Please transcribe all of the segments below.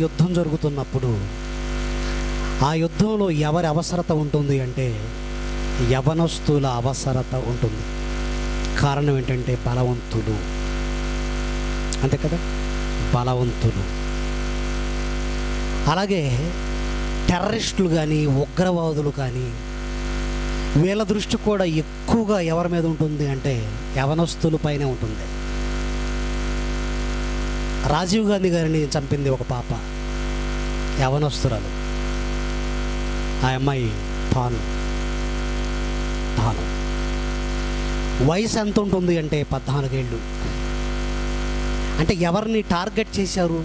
యుద్ధం జరుగుతున్నప్పుడు ఆ యుద్ధంలో ఎవరి అవసరత ఉంటుంది అంటే యవనస్తుల అవసరత ఉంటుంది. కారణం ఏంటంటే బలవంతులు, అంతే కదా, బలవంతులు. అలాగే టెర్రరిస్టులు కానీ ఉగ్రవాదులు కానీ వీళ్ళ దృష్టి కూడా ఎక్కువగా ఎవరి మీద ఉంటుంది అంటే యవనస్తుల పైనే ఉంటుంది. రాజీవ్ గాంధీ గారిని చంపింది ఒక పాప, యవనస్తురాలు. ఆ అమ్మాయి తాను వయసు ఎంత ఉంటుంది అంటే 14 ఏళ్ళు. అంటే ఎవరిని టార్గెట్ చేశారు?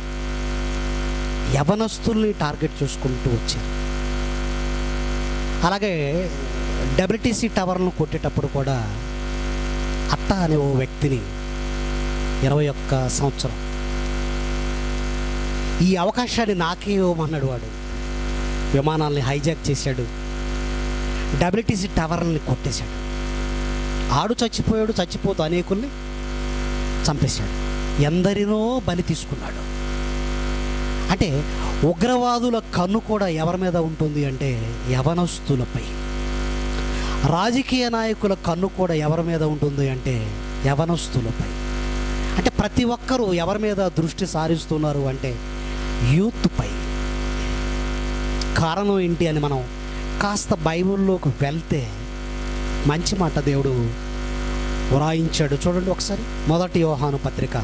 యవనస్తుల్ని టార్గెట్ చేసుకుంటూ వచ్చారు. అలాగే WTC టవర్లను కొట్టేటప్పుడు కూడా అత్త అనే ఓ వ్యక్తిని 21 సంవత్సరం ఈ అవకాశాన్ని నాకే ఇవ్వమన్నాడు. వాడు విమానాల్ని హైజాక్ చేశాడు, WTC టవర్లని కొట్టేశాడు. ఆడు చచ్చిపోయాడు, చచ్చిపోతూ అనేకుల్ని చంపేశాడు, ఎందరినో బలి తీసుకున్నాడు. అంటే ఉగ్రవాదుల కన్ను కూడా ఎవరి మీద ఉంటుంది అంటే యవనస్తులపై. రాజకీయ నాయకుల కన్ను కూడా ఎవరి మీద ఉంటుంది అంటే యవనస్తులపై. అంటే ప్రతి ఒక్కరూ ఎవరి మీద దృష్టి సారిస్తున్నారు అంటే యూత్పై. కారణం ఏంటి అని మనం కాస్త బైబిల్లోకి వెళ్తే మంచి మాట దేవుడు వ్రాయించాడు. చూడండి ఒకసారి, 1 యోహాను పత్రిక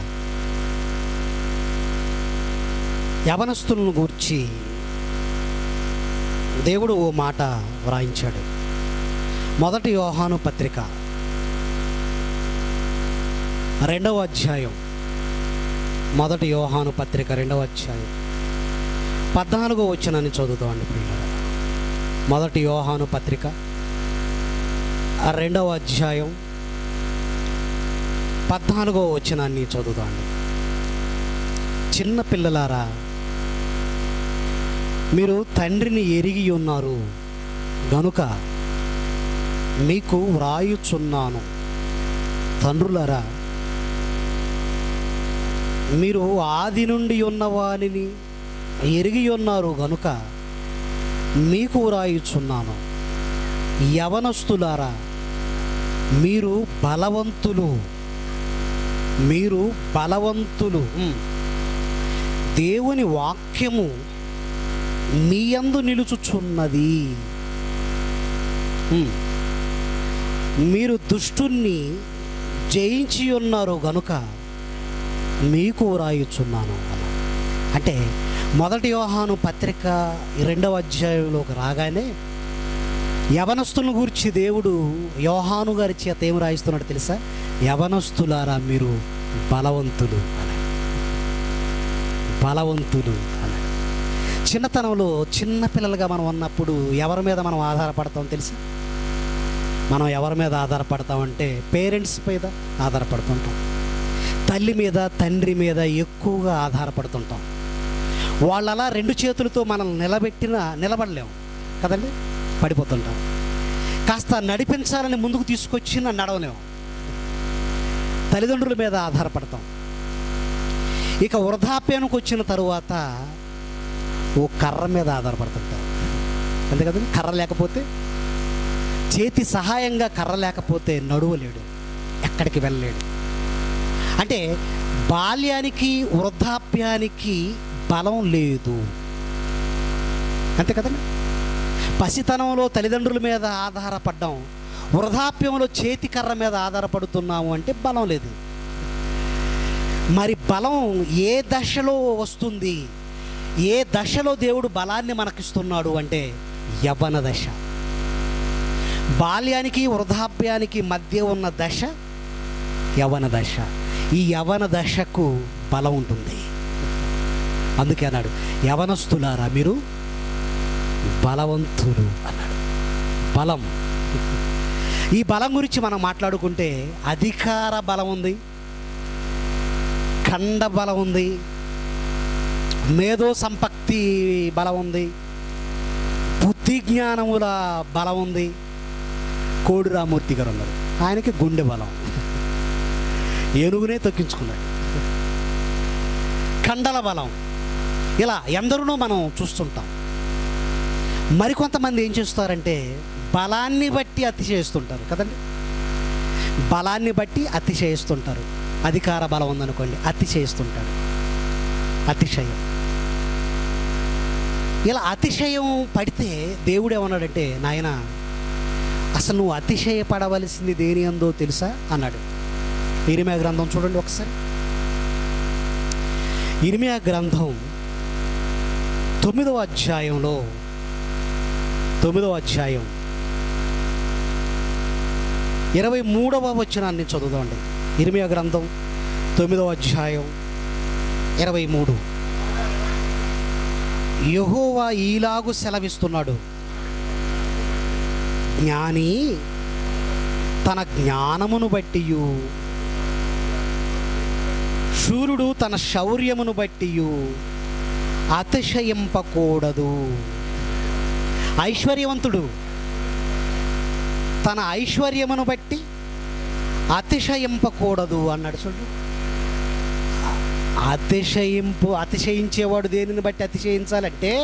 యవనస్తులను గూర్చి దేవుడు ఓ మాట వ్రాయించాడు. 1 యోహాను పత్రిక 2వ అధ్యాయం, 1 యోహాను పత్రిక 2వ అధ్యాయం 14వ వచనాన్ని చదువుతామండి ప్రియులారా. 1 యోహాను పత్రిక 2వ అధ్యాయం 14వ వచనాన్ని చదువుతామండి. చిన్న పిల్లలారా, మీరు తండ్రిని ఎరిగి ఉన్నారు గనుక మీకు వ్రాయుచున్నాను. తండ్రులారా, మీరు ఆది నుండి ఉన్నవానిని ఎరిగి ఉన్నారు గనుక మీకు వ్రాయుచున్నాను. యవనస్తులారా, మీరు బలవంతులు, దేవుని వాక్యము మీ యందు నిలుచుచున్నది. మీరు దుష్టుణ్ణి జయించి ఉన్నారు గనుక మీకు వ్రాయుచున్నాను. అంటే 1 యోహాను పత్రిక 2వ అధ్యాయంలోకి రాగానే యవనస్తులను గురించి దేవుడు యోహాను గారి చేత ఏం రాయిస్తున్నాడు తెలుసా? యవనస్తులారా, మీరు బలవంతులు అన్నాడు. చిన్నతనంలో చిన్నపిల్లలుగా మనం ఉన్నప్పుడు ఎవరి మీద మనం ఆధారపడతాం తెలుసా? మనం ఎవరి మీద ఆధారపడతామంటే పేరెంట్స్ మీద ఆధారపడుతుంటాం, తల్లి మీద తండ్రి మీద ఎక్కువగా ఆధారపడుతుంటాం. వాళ్ళు అలా 2 చేతులతో మనం నిలబడలేము కదండి, పడిపోతుంటాం. కాస్త నడిపించాలని ముందుకు తీసుకొచ్చిన నడవలేము. తల్లిదండ్రుల మీద ఆధారపడతాం. ఇక వృద్ధాప్యానికి వచ్చిన తరువాత ఓ కర్ర మీద ఆధారపడుతుంటాం, అంతే కదండి. కర్ర లేకపోతే, చేతి సహాయంగా కర్ర లేకపోతే నడువలేడు, ఎక్కడికి వెళ్ళలేడు. అంటే బాల్యానికి వృద్ధాప్యానికి బలం లేదు, అంతే కదండి. పసితనంలో తల్లిదండ్రుల మీద ఆధారపడ్డాం, వృద్ధాప్యంలో చేతి కర్ర మీద ఆధారపడుతున్నాము అంటే బలం లేదు. మరి బలం ఏ దశలో వస్తుంది? ఏ దశలో దేవుడు బలాన్ని మనకిస్తున్నాడు అంటే యవ్వన దశ. బాల్యానికి వృద్ధాప్యానికి మధ్య ఉన్న దశ యవ్వన దశ. ఈ యవ్వన దశకు బలం ఉంటుంది. అందుకే అన్నాడు, యవనస్తులారా మీరు బలవంతులు అన్నాడు. బలం, ఈ బలం గురించి మనం మాట్లాడుకుంటే అధికార బలం ఉంది, ఖండ బలం ఉంది, మేధో సంపత్తి బలం ఉంది, బుద్ధి జ్ఞానముల బలం ఉంది. కోడి రామూర్తి గారు ఉన్నారు, ఆయనకి గుండె బలం, ఏనుగునే తొక్కించుకున్నాడు. ఖండల బలం, ఇలా ఎందరినో మనం చూస్తుంటాం. మరికొంతమంది ఏం చేస్తారంటే బలాన్ని బట్టి అతిశయిస్తుంటారు కదండి. బలాన్ని బట్టి అతిశయిస్తుంటారు. అధికార బలం ఉందనుకోండి, అతిశయిస్తుంటాడు, అతిశయం. ఇలా అతిశయం పడితే దేవుడు ఏమన్నాడంటే, నాయన అసలు నువ్వు అతిశయపడవలసింది దేని అందో తెలుసా అన్నాడు. ఇర్మియా గ్రంథం చూడండి ఒకసారి. ఇర్మియా గ్రంథం 9వ అధ్యాయంలో 9వ అధ్యాయం 23వ వచనాన్ని చదువుదామండి. ఇర్మియా గ్రంథం 9వ అధ్యాయం 23. యెహోవా ఈలాగు సెలవిస్తున్నాడు, జ్ఞాని తన జ్ఞానమును బట్టియు శూరుడు తన శౌర్యమును బట్టియు అతిశయింపకూడదు. ఐశ్వర్యవంతుడు తన ఐశ్వర్యమును బట్టి అతిశయింపకూడదు అన్నాడు. చూడు, అతిశయించేవాడు దేనిని బట్టి అతిశయించాలంటే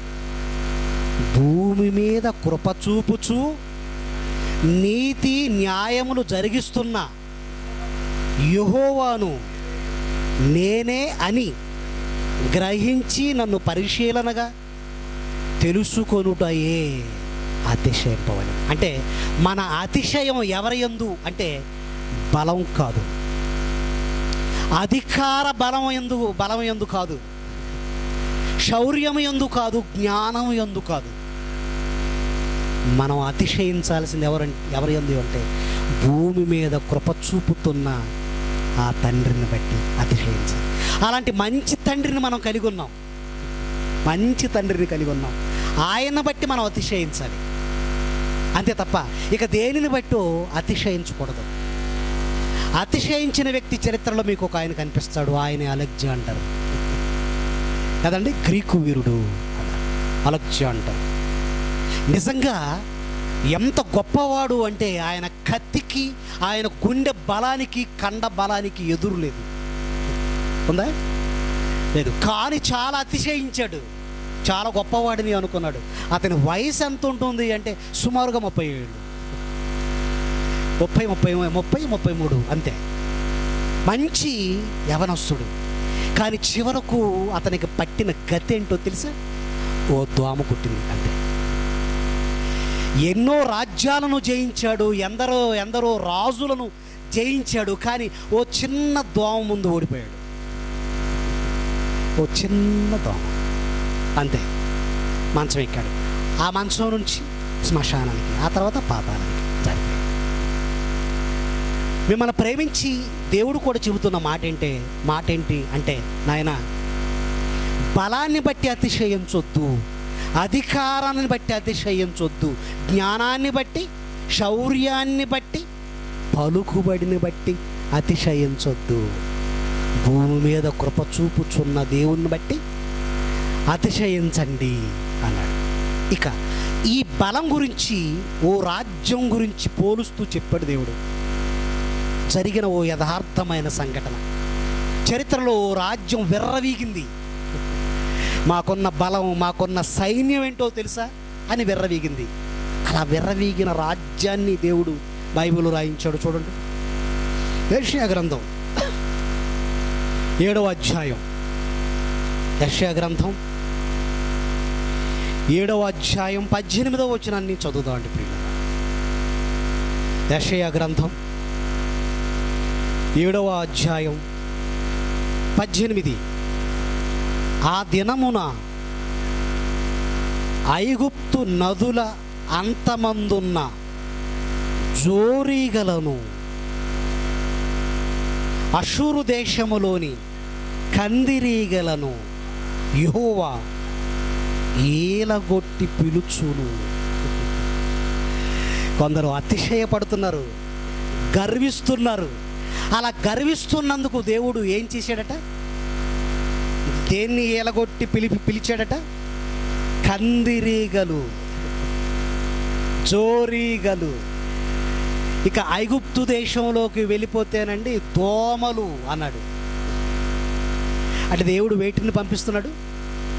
భూమి మీద కృప చూపుచు నీతి న్యాయములు జరిగిస్తున్న యెహోవాను నేనే అని గ్రహించి నన్ను పరిశీలనగా తెలుసుకొనుటయే అతిశయింపవలెను. అంటే మన అతిశయం ఎవరి యందు అంటే బలం కాదు, అధికార బలం యందు కాదు, శౌర్యం యందు కాదు, జ్ఞానం యందు కాదు. మనం అతిశయించాల్సింది ఎవరి యందు అంటే భూమి మీద కృప చూపుతున్న ఆ తండ్రిని బట్టి అతిశయించాలి. అలాంటి మంచి తండ్రిని మనం కలిగి ఉన్నాం, మంచి తండ్రిని కలిగి ఉన్నాం. ఆయన బట్టి మనం అతిశయించాలి అంతే తప్ప ఇక దేనిని బట్టి అతిశయించకూడదు. అతిశయించిన వ్యక్తి చరిత్రలో మీకు ఒక ఆయన కనిపిస్తాడు. ఆయన అలెగ్జాండర్ కదండి, గ్రీకు వీరుడు అలెగ్జాండర్. నిజంగా ఎంత గొప్పవాడు అంటే ఆయన కత్తికి, ఆయన గుండె బలానికి, కండ బలానికి ఎదురు లేదు, ఉందా? లేదు. కానీ చాలా అతిశయించాడు, చాలా గొప్పవాడిని అనుకున్నాడు. అతని వయసు ఎంత ఉంటుంది అంటే సుమారుగా 30 ఏళ్ళు, 33 అంతే. మంచి యవనస్తుడు. కానీ చివరకు అతనికి పట్టిన గతి ఏంటో తెలుసా? ఓ దోమ కుట్టింది అంతే. ఎన్నో రాజ్యాలను జయించాడు, ఎందరో రాజులను జయించాడు. కానీ ఓ చిన్న దోమ ముందు ఓడిపోయాడు, ఓ చిన్న దోమ అంతే. మంచం ఎక్కాడు, ఆ మంచం నుంచి శ్మశానానికి, ఆ తర్వాత పాతాళానికి జరిపాడు. మిమ్మల్ని ప్రేమించి దేవుడు కూడా చెబుతున్న మాట ఏంటి అంటే, నాయన బలాన్ని బట్టి అతిశయించొద్దు, అధికారాన్ని బట్టి అతిశయించొద్దు, జ్ఞానాన్ని బట్టి, శౌర్యాన్ని బట్టి, పలుకుబడిని బట్టి అతిశయించొద్దు. భూమి మీద కృప చూపుచున్న దేవుణ్ణి బట్టి అతిశయించండి అన్నాడు. ఇక ఈ బలం గురించి, ఓ రాజ్యం గురించి పోలుస్తూ చెప్పాడు దేవుడు. జరిగిన ఓ యథార్థమైన సంఘటన. చరిత్రలో ఓ రాజ్యం విర్రవీగింది. మాకున్న బలం, మాకున్న సైన్యం ఏంటో తెలుసా అని విర్రవీగింది. అలా విర్రవీగిన రాజ్యాన్ని దేవుడు బైబిల్ రాయించాడు. చూడండి, యెషయా గ్రంథం 7వ అధ్యాయం, యెషయా గ్రంథం 7వ అధ్యాయం 18వ వచనాన్ని చదువుదామండి ప్రియులారా. యెషయా గ్రంథం 7వ అధ్యాయం 18. ఆ దినమున ఐగుప్తు నదుల అంతమందున్న జోరీగలను, అషూరు దేశములోని కందిరీగలను యెహోవా ఏలగొట్టి పిలుచును. కొందరు అతిశయపడుతున్నారు, గర్విస్తున్నారు. అలా గర్విస్తున్నందుకు దేవుడు ఏం చేశాడట? దేన్ని ఏలగొట్టి పిలిచాడట? కందిరీగలు, జోరీగలు. ఇక ఐగుప్తు దేశంలోకి వెళ్ళిపోతేనండి దోమలు అన్నాడు. అంటే దేవుడు వేటిని పంపిస్తున్నాడు?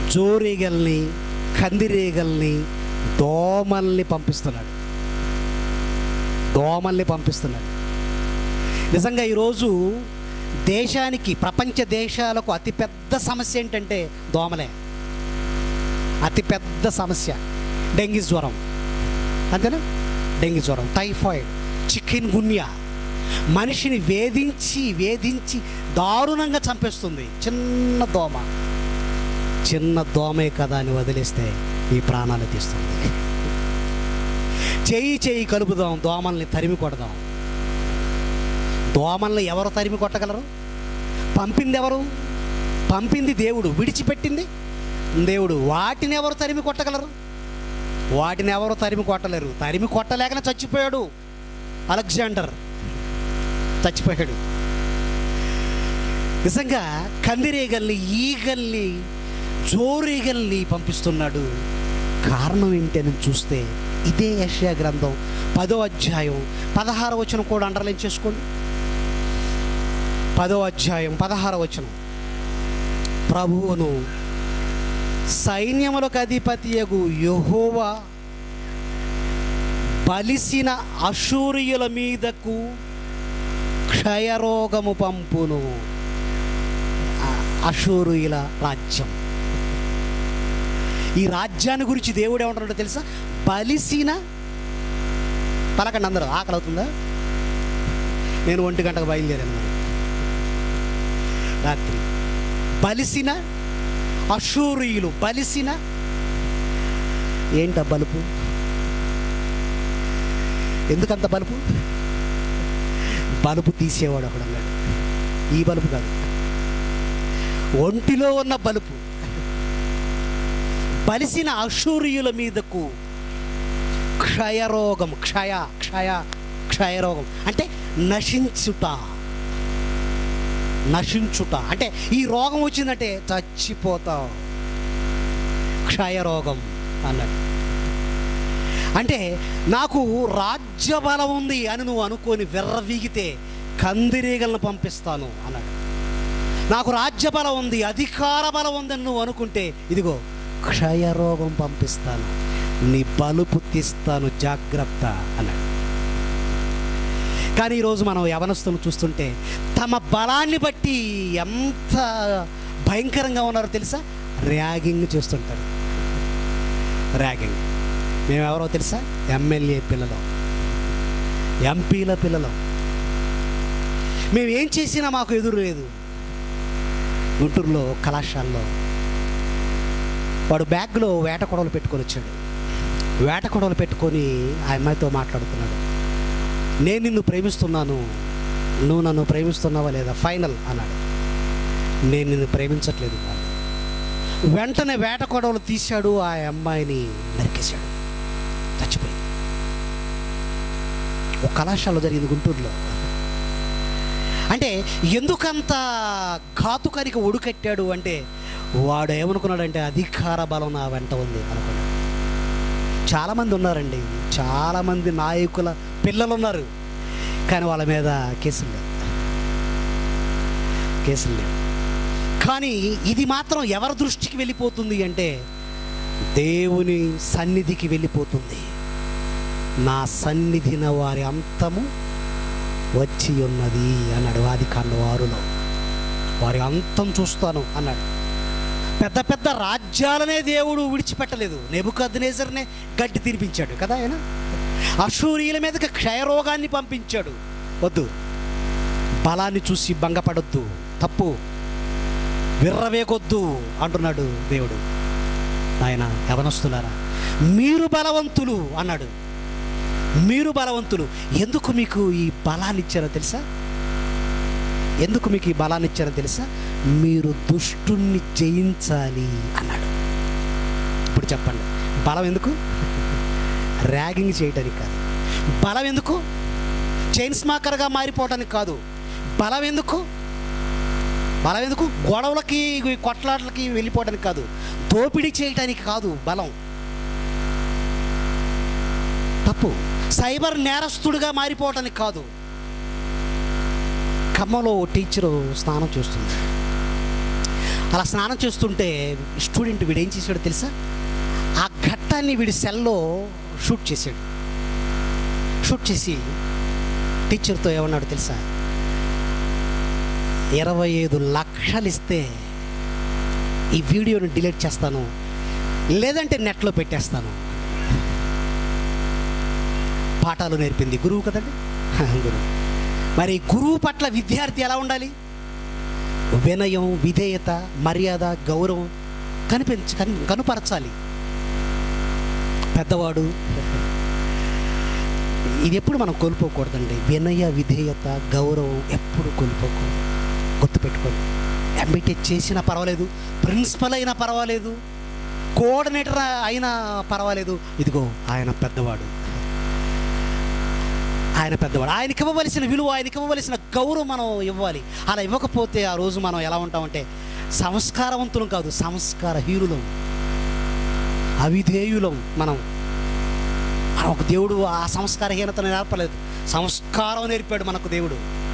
జోరీగల్ని, కందిరీగల్ని, దోమల్ని పంపిస్తున్నాడు. నిజంగా ఈరోజు దేశానికి, ప్రపంచ దేశాలకు అతిపెద్ద సమస్య ఏంటంటే దోమలే. అతిపెద్ద సమస్య డెంగీ జ్వరం, అంతేనా? డెంగీ జ్వరం, టైఫాయిడ్, చికెన్ గున్యా మనిషిని వేధించి దారుణంగా చంపేస్తుంది. చిన్న దోమే కదా అని వదిలేస్తే ఈ ప్రాణాలు తీస్తుంది. చేయి కలుపుదాం, దోమల్ని తరిమి కొడదాం. దోమల్ని ఎవరు తరిమి కొట్టగలరు? పంపింది ఎవరు? పంపింది దేవుడు, విడిచిపెట్టింది దేవుడు. వాటిని ఎవరు తరిమి కొట్టగలరు? వాటిని ఎవరు తరిమి కొట్టలేరు. తరిమి కొట్టలేకనే చచ్చిపోయాడు అలెగ్జాండర్, చచ్చిపోయాడు. నిజంగా కందిరీగల్ని, ఈగల్ని, జోరీగల్ని పంపిస్తున్నాడు. కారణం ఏంటని చూస్తే ఇదే యెషయా గ్రంథం 10వ అధ్యాయం 16వ వచనం కూడా అండర్లైన్ చేసుకోండి. 10వ అధ్యాయం 16వ వచనం, ప్రభువును సైన్యములకు అధిపతియగు యెహోవా బలిసిన అశూరియుల మీదకు క్షయరోగము పంపును. అశూరియుల రాజ్యం. ఈ రాజ్యాన్ని గురించి దేవుడు ఏమంటున్నాడో తెలుసా? బలిసిన, పలకండి అందరూ, ఆకలి అవుతుందా? నేను 1 గంటకు బయలుదేరాను మరి రాత్రి. బలిసిన అశూరియులు, బలిసిన ఏంట బలుపు? ఎందుకంత బలుపు? బలుపు తీసేవాడు ఒకడు అన్నాడు. ఈ బలుపు కాదు, ఒంటిలో ఉన్న బలుపు. బలిసిన అశూరియుల మీదకు క్షయరోగం. క్షయరోగం అంటే నశించుట అంటే ఈ రోగం వచ్చిందంటే చచ్చిపోతావు. క్షయరోగం అన్నాడు. అంటే నాకు రాజ్య బలం ఉంది అని నువ్వు అనుకొని విర్రవీగితే కందిరీగలను పంపిస్తాను అన్నాడు. నాకు రాజ్య బలం ఉంది, అధికార బలం ఉందని నువ్వు అనుకుంటే ఇదిగో క్షయరోగం పంపిస్తాను, నీ బలుపు తీస్తాను, జాగ్రత్త అన్నాడు. కానీ ఈరోజు మనం యవనస్తులను చూస్తుంటే తమ బలాన్ని బట్టి ఎంత భయంకరంగా ఉన్నారో తెలుసా? ర్యాగింగ్ చేస్తుంటారు. ర్యాగింగ్. మేమెవరో తెలుసా? ఎమ్మెల్యే పిల్లలు, ఎంపీల పిల్లలు. మేమేం చేసినా మాకు ఎదురు లేదు. గుంటూరులో కళాశాలలో వాడు బ్యాగ్లో వేట కొడవలు పెట్టుకొని వచ్చాడు. వేట కొడవలు పెట్టుకొని ఆ అమ్మాయితో మాట్లాడుతున్నాడు. నేను నిన్ను ప్రేమిస్తున్నాను, నువ్వు నన్ను ప్రేమిస్తున్నావా లేదా, ఫైనల్ అన్నాడు. నేను నిన్ను ప్రేమించట్లేదు. వెంటనే వేట కొడవలు తీశాడు, ఆ అమ్మాయిని నరికేశాడు, చచ్చిపోయింది. ఒక కళాశాలలో జరిగింది గుంటూరులో. అంటే ఎందుకంత ఘాతుకానికి ఒడుకట్టాడు అంటే వాడు ఏమనుకున్నాడంటే అధికార బలం నా వెంట ఉంది అనుకున్నాడు. చాలామంది ఉన్నారండి, చాలామంది నాయకుల పిల్లలు ఉన్నారు, కానీ వాళ్ళ మీద కేసులు లేవు. కానీ ఇది మాత్రం ఎవరి దృష్టికి వెళ్ళిపోతుంది అంటే దేవుని సన్నిధికి వెళ్ళిపోతుంది. నా సన్నిధిన వారి అంతము వచ్చి ఉన్నది అన్నాడు ఆదికాండం 6లో. వారి అంతం చూస్తాను అన్నాడు. పెద్ద పెద్ద రాజ్యాలనే దేవుడు విడిచిపెట్టలేదు. నెబుకద్నెజర్నే గడ్డి తినిపించాడు కదా ఆయన. అశూరీయుల మీదకి క్షయరోగాన్ని పంపించాడు. వద్దు, బలాన్ని చూసి భంగపడొద్దు, తప్పు, విర్రవేగొద్దు అంటున్నాడు దేవుడు. ఆయన యవనస్తులారా మీరు బలవంతులు అన్నాడు. మీరు బలవంతులు. ఎందుకు మీకు ఈ బలాన్ని ఇచ్చారో తెలుసా? ఎందుకు మీకు ఈ బలాన్ని ఇచ్చారో తెలుసా? మీరు దుష్టుణ్ణి జయించాలి అన్నాడు. ఇప్పుడు చెప్పండి, బలం ఎందుకు? ర్యాగింగ్ చేయటానికి కాదు. బలం ఎందుకు? చైన్ స్మాకర్గా మారిపోవటానికి కాదు. బలం ఎందుకు? గొడవలకి కొట్లాటలకి వెళ్ళిపోవడానికి కాదు. దోపిడీ చేయటానికి కాదు బలం. తప్పు. సైబర్ నేరస్తుడిగా మారిపోవటానికి కాదు. ఖమ్మంలో ఓ టీచరు స్నానం చేస్తుంది. అలా స్నానం చేస్తుంటే స్టూడెంట్ వీడు ఏం చేశాడో తెలుసా, ఆ ఘట్టాన్ని వీడి సెల్లో షూట్ చేశాడు. షూట్ చేసి టీచర్తో ఏమన్నాడు తెలుసా, 25 లక్షలు ఇస్తే ఈ వీడియోని డిలీట్ చేస్తాను, లేదంటే నెట్లో పెట్టేస్తాను. పాఠాలు నేర్పింది గురువు కదండి, గురువు. మరి గురువు పట్ల విద్యార్థి ఎలా ఉండాలి? వినయం, విధేయత, మర్యాద, గౌరవం కనుపరచాలి. పెద్దవాడు ఇది ఎప్పుడు మనం కోల్పోకూడదండి. వినయ, విధేయత, గౌరవం ఎప్పుడు కోల్పోకూడదు. గుర్తుపెట్టుకోండి. ఎంబీటీ చేసినా పర్వాలేదు, ప్రిన్సిపల్ అయినా పర్వాలేదు, కోఆర్డినేటర్ అయినా పర్వాలేదు, ఇదిగో ఆయన పెద్దవాడు, ఆయన పెద్దవాడు. ఆయనకి ఇవ్వవలసిన విలువ, ఆయనకి ఇవ్వవలసిన గౌరవం మనం ఇవ్వాలి. అలా ఇవ్వకపోతే ఆ రోజు మనం ఎలా ఉంటామంటే సంస్కారవంతులం కాదు, సంస్కారహీనులం, అవిధేయులం. మనం ఒక దేవుడు ఆ సంస్కారహీనతను నేర్పలేదు, సంస్కారం నేర్పాడు మనకు దేవుడు.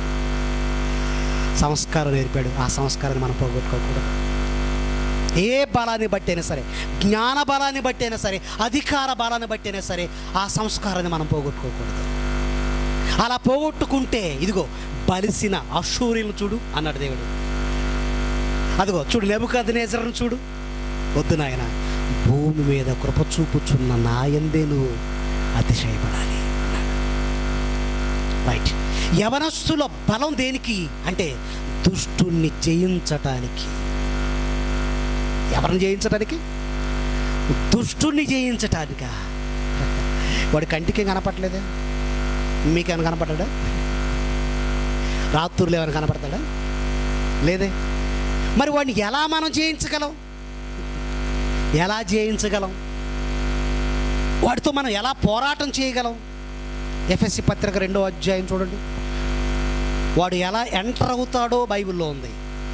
సంస్కారం నేర్పాడు. ఆ సంస్కారాన్ని మనం పోగొట్టుకోకూడదు. ఏ బలాన్ని బట్టి అయినా సరే, జ్ఞాన బలాన్ని బట్టి అయినా సరే, అధికార బలాన్ని బట్టి అయినా సరే, ఆ సంస్కారాన్ని మనం పోగొట్టుకోకూడదు. అలా పోగొట్టుకుంటే ఇదిగో బలిసిన అశూరులను చూడు అన్నాడు దేవుడు. అదిగో చూడు నెబుకద్నెజరును చూడు. వద్దు నాయన, భూమి మీద కృప చూపుచున్న నా యందే నువ్వు అతిశయపడాలి అన్నాడు. రైట్. యవనస్తుల బలం దేనికి అంటే దుష్టుణ్ణి జయించటానికి. ఎవరిని జయించటానికి? దుష్టుణ్ణి జయించటానికా? వాడి కంటికి కనపడలేదే? మీకేమైనా కనపడ్డా? రాత్రులు ఏమైనా కనపడతాడా? లేదే. మరి వాడిని ఎలా మనం జయించగలం? ఎలా జయించగలం? వాడితో మనం ఎలా పోరాటం చేయగలం? ఎఫెసీ పత్రిక 2వ అధ్యాయం చూడండి. వాడు ఎలా ఎంటర్ అవుతాడో బైబిల్లో ఉంది.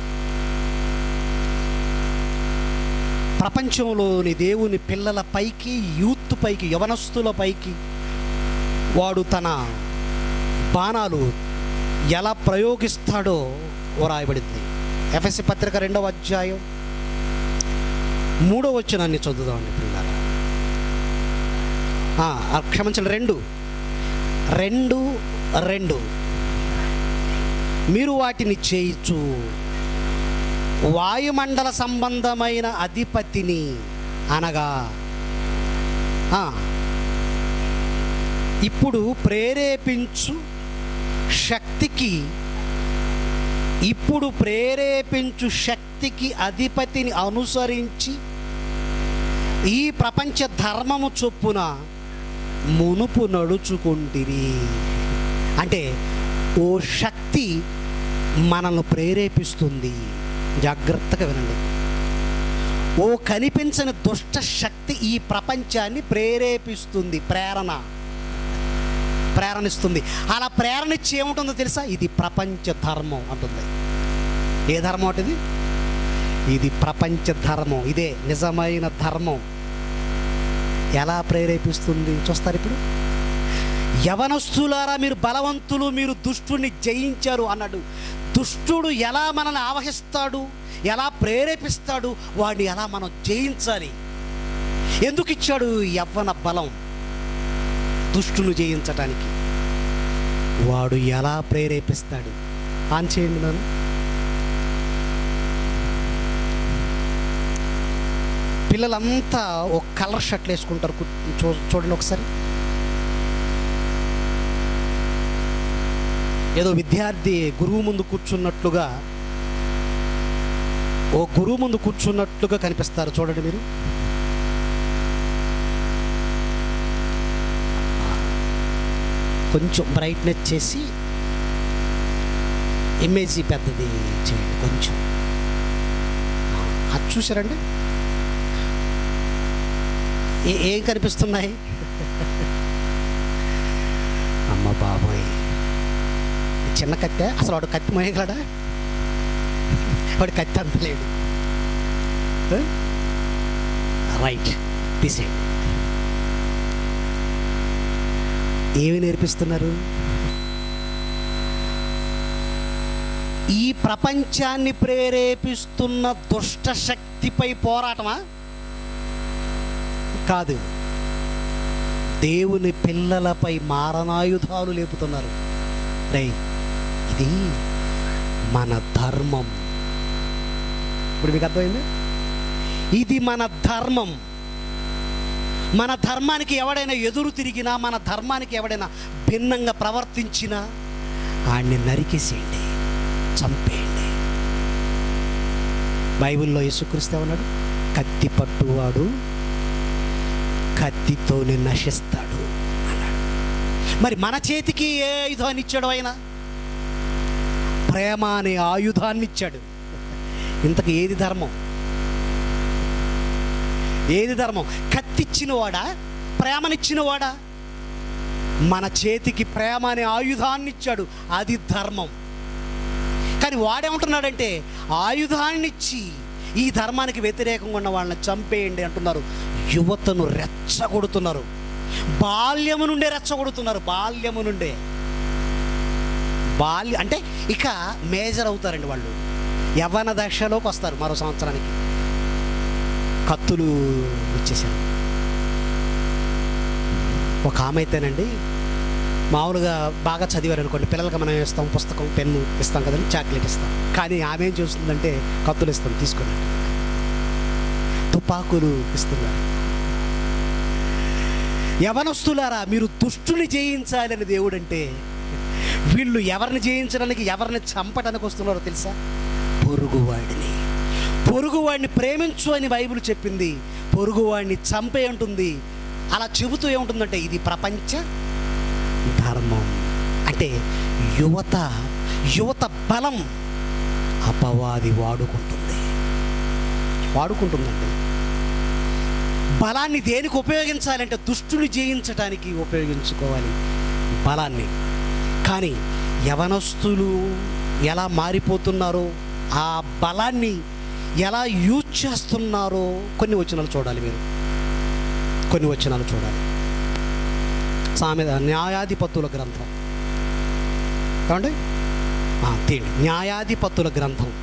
ప్రపంచంలోని దేవుని పిల్లల పైకి, యూత్ పైకి, యవనస్తుల పైకి వాడు తన బాణాలు ఎలా ప్రయోగిస్తాడో రాయబడింది. ఎఫెసీ పత్రిక 2వ అధ్యాయం 3వ వచనాన్ని చదువుదామండి పిల్లలు. క్షమించండి, 2:2 మీరు వాటిని చేయించు వాయుమండల సంబంధమైన అధిపతిని అనగా ఇప్పుడు ప్రేరేపించు శక్తికి అధిపతిని అనుసరించి ఈ ప్రపంచ ధర్మము చొప్పున మునుపు నడుచుకుంటిరి. అంటే ఓ శక్తి మనల్ని ప్రేరేపిస్తుంది. జాగ్రత్తగా వినండి. ఓ కనిపించని దుష్ట శక్తి ఈ ప్రపంచాన్ని ప్రేరేపిస్తుంది, ప్రేరణిస్తుంది. అలా ప్రేరణించి ఏముంటుందో తెలుసా? ఇది ప్రపంచ ధర్మం అంటుంది. ఏ ధర్మం అంటే ఇది ప్రపంచ ధర్మం, ఇదే నిజమైన ధర్మం. ఎలా ప్రేరేపిస్తుంది చూస్తారు ఇప్పుడు. యవనస్తులారా మీరు బలవంతులు, మీరు దుష్టుని జయించారు అన్నాడు. దుష్టుడు ఎలా మనల్ని ఆవహిస్తాడు, ఎలా ప్రేరేపిస్తాడు, వాడిని ఎలా మనం జయించాలి. ఎందుకు ఇచ్చాడు యవ్వన బలం? దుష్టును జయించటానికి. వాడు ఎలా ప్రేరేపిస్తాడు? ఆన్ చేయండి నాన్న. పిల్లలంతా ఒక కలర్ షర్ట్లు వేసుకుంటారు, చూడండి ఒకసారి. ఏదో విద్యార్థి గురువు ముందు కూర్చున్నట్లుగా, కనిపిస్తారు. చూడండి మీరు. కొంచెం బ్రైట్నెస్ చేసి ఇమేజ్ పెద్దది చేయండి కొంచెం. అది చూసారండి ఏం కనిపిస్తున్నాయి? అమ్మ బాబోయ్, చిన్న కత్తె. అసలు వాడు కత్తి మోయగలడా? వాడు కత్తి అంతలేడు. రైట్, తీసేయండి. ఏమి నేర్పిస్తున్నారు? ఈ ప్రపంచాన్ని ప్రేరేపిస్తున్న దుష్ట శక్తిపై పోరాటమా? కాదు. దేవుని పిల్లలపై మారణాయుధాలు లేపుతున్నారు. ఇది మన ధర్మం. ఇప్పుడు మీకు అర్థమైంది? ఇది మన ధర్మం. మన ధర్మానికి ఎవడైనా ఎదురు తిరిగినా, మన ధర్మానికి ఎవడైనా భిన్నంగా ప్రవర్తించినా ఆయన్ని నరికేసేయండి, చంపేయండి. బైబిల్లో యేసుక్రీస్తు ఏమన్నాడు? కత్తి పట్టువాడు కత్తితోనే నశిస్తాడు అన్నాడు. మరి మన చేతికి ఏ ఆయుధాన్ని ఇచ్చాడు? ఆయన ప్రేమ అనే ఆయుధాన్ని ఇచ్చాడు. ఇంతకు ఏది ధర్మం? ఏది ధర్మం? కత్తిచ్చినవాడా, ప్రేమనిచ్చినవాడా? మన చేతికి ప్రేమ అనే ఆయుధాన్ని ఇచ్చాడు, అది ధర్మం. కానీ వాడేమంటున్నాడంటే ఆయుధాన్నిచ్చి ఈ ధర్మానికి వ్యతిరేకంగా ఉన్న వాళ్ళని చంపేయండి అంటున్నారు. యువతను రెచ్చగొడుతున్నారు, బాల్యము నుండే రెచ్చగొడుతున్నారు. బాల్యము నుండే అంటే ఇక మేజర్ అవుతారండి వాళ్ళు. యవ్వన దశలోకి వస్తారు. మరో సంవత్సరానికి కత్తులు ఇచ్చేసారు. ఒక ఆమె అయితేనండి, మామూలుగా బాగా చదివారు అనుకోండి, పిల్లలకి మనం ఇస్తాం పుస్తకం, పెన్ను ఇస్తాం కదండి, చాక్లెట్ ఇస్తాం. కానీ ఆమె ఏం చూస్తుందంటే కత్తులు ఇస్తాం తీసుకుని, తుపాకులు ఇస్తున్నారు. యవనస్తులారా, మీరు దుష్టుని జయించాలని దేవుడు అంటే, వీళ్ళు ఎవరిని జయించడానికి, ఎవరిని చంపడానికి వస్తున్నారో తెలుసా? పొరుగువాడిని ప్రేమించు అని బైబిల్ చెప్పింది, పొరుగువాడిని చంపే ఉంటుంది. అలా చెబుతూ ఏముంటుందంటే ఇది ప్రపంచ ధర్మం. అంటే యువత బలం అపవాది వాడుకుంటుందండి. బలాన్ని దేనికి ఉపయోగించాలంటే దుష్టుని జయించడానికి ఉపయోగించుకోవాలి బలాన్ని. కానీ యవనస్తులు ఎలా మారిపోతున్నారో, ఆ బలాన్ని ఎలా యూజ్ చేస్తున్నారో కొన్ని వచనాలు చూడాలి. మీరు కొన్ని వచనాలు చూడాలి. న్యాయాధిపతుల గ్రంథం ఏమండి? తీయండి. న్యాయాధిపతుల గ్రంథం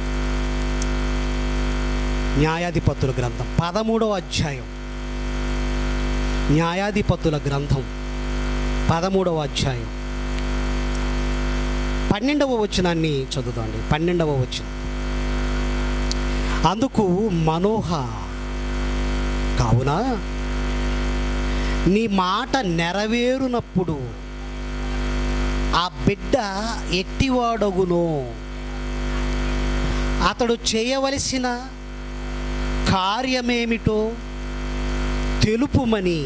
13వ అధ్యాయం. న్యాయాధిపతుల గ్రంథం 13వ అధ్యాయం 12వ వచనాన్ని చదువుదాండి. 12వ వచనం. అందుకు మనోహ, కావున నీ మాట నెరవేరునప్పుడు ఆ బిడ్డ ఎట్టివాడగునో అతడు చేయవలసిన కార్యమేమిటో తెలుపుమని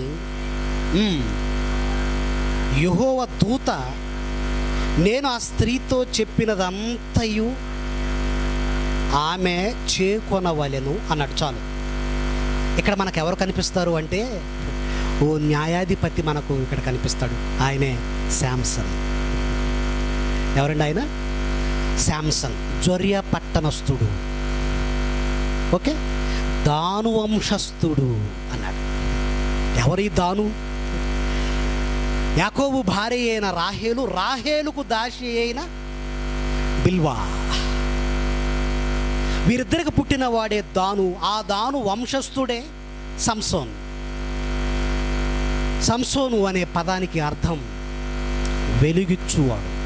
యెహోవా దూత నేను ఆ స్త్రీతో చెప్పినదంతయు ఆమె చేకొనవలెను అన్నాడు. చాలు. ఇక్కడ మనకు ఎవరు కనిపిస్తారు అంటే, ఓ న్యాయాధిపతి మనకు ఇక్కడ కనిపిస్తాడు. ఆయనే శాంసన్. ఎవరండి ఆయన? శాంసన్. జొర్యా పట్టణస్థుడు. ఓకే, దాను వంశస్థుడు అన్నాడు. ఎవరి దాను? యాకోబు భార్య అయిన రాహేలు, రాహేలుకు దాసి అయిన బిల్వా. వీరిద్దరికి పుట్టిన వాడే దాను. ఆ దాను వంశస్థుడే సంసోన్. సంసోను అనే పదానికి అర్థం వెలుగిచ్చువాడు.